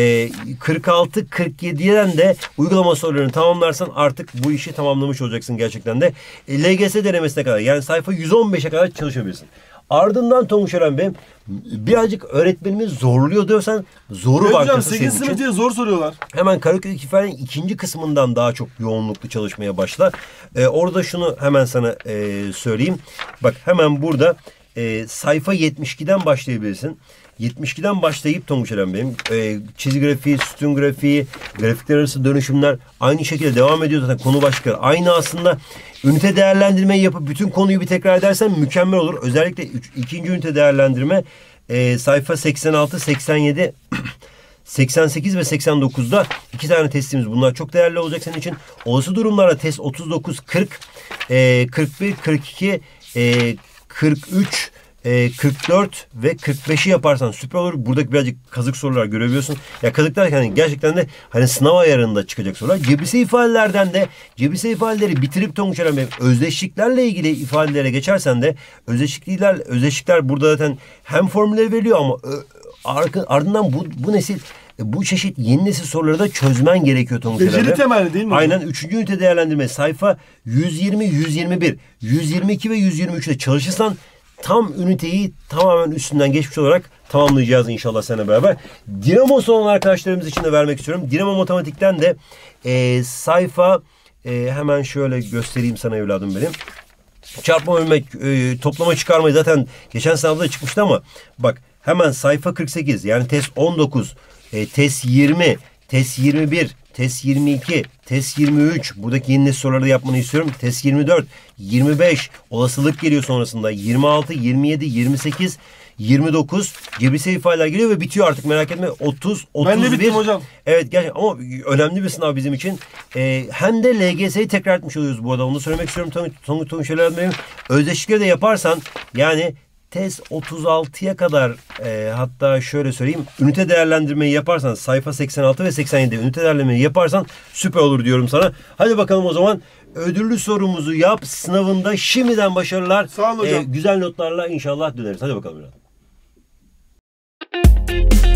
46, 47'den de uygulama sorularını tamamlarsan artık bu işi tamamlamış olacaksın gerçekten de. LGS denemesine kadar yani sayfa 115'e kadar çalışabilirsin. Ardından Tonguç Eren Bey birazcık öğretmenimiz zorluyor diyorsan zoru bankası senin için. 8 sınıf diye zor soruyorlar. Hemen Karakök ifadenin ikinci kısmından daha çok yoğunluklu çalışmaya başla. Orada şunu hemen sana söyleyeyim. Bak hemen burada sayfa 72'den başlayabilirsin. 72'den başlayıp Tonguç Eren benim çizgi grafiği, sütun grafiği, grafikler arası dönüşümler aynı şekilde devam ediyor zaten konu başlıkları. Aynı aslında ünite değerlendirmeyi yapıp bütün konuyu bir tekrar edersen mükemmel olur. Özellikle ikinci ünite değerlendirme sayfa 86, 87, 88 ve 89'da 2 tane testimiz. Bunlar çok değerli olacak senin için. Olası durumlarda test 39, 40, 41, 42, 43, 44 ve 45'i yaparsan süper olur. Buradaki birazcık kazık sorular görebiliyorsun. Ya kazık derken hani gerçekten de hani sınav ayarında çıkacak sorular. Cebirsel ifadelerden de cebirsel ifadeleri bitirip Tonguç Eren özdeşliklerle ilgili ifadelere geçersen de özdeşlikler burada zaten hem formülleri veriliyor ama ardından bu nesil bu çeşit yeni nesil soruları da çözmen gerekiyor Tonguç Eren. Beceri temelli değil mi? Aynen. 3. ünite değerlendirme sayfa 120, 121, 122 ve 123'te çalışırsan tam üniteyi tamamen üstünden geçmiş olarak tamamlayacağız inşallah seninle beraber. Dinamosu olan arkadaşlarımız için de vermek istiyorum. Dinamo Matematik'ten de sayfa hemen şöyle göstereyim sana evladım benim. Çarpma bölme, toplama çıkarmayı zaten geçen sınavda çıkmıştı ama bak hemen sayfa 48 yani test 19, test 20, test 21, test 22, test 23. Buradaki yeni nesil soruları da yapmanı istiyorum. Test 24, 25. Olasılık geliyor sonrasında. 26, 27, 28, 29. Cebirsel ifadeler geliyor ve bitiyor artık merak etme. 30, 31. Ben de bittim hocam. Evet gerçekten ama önemli bir sınav bizim için. Hem de LGS'yi tekrar etmiş oluyoruz bu arada. Onu da söylemek istiyorum. Tonguç şeyler benim. Özdeşlikleri de yaparsan yani test 36'ya kadar hatta şöyle söyleyeyim ünite değerlendirmeyi yaparsan sayfa 86 ve 87 ünite değerlendirmeyi yaparsan süper olur diyorum sana. Hadi bakalım o zaman ödüllü sorumuzu yap sınavında şimdiden başarılar. Sağ olun hocam. Güzel notlarla inşallah döneriz. Hadi bakalım biraz.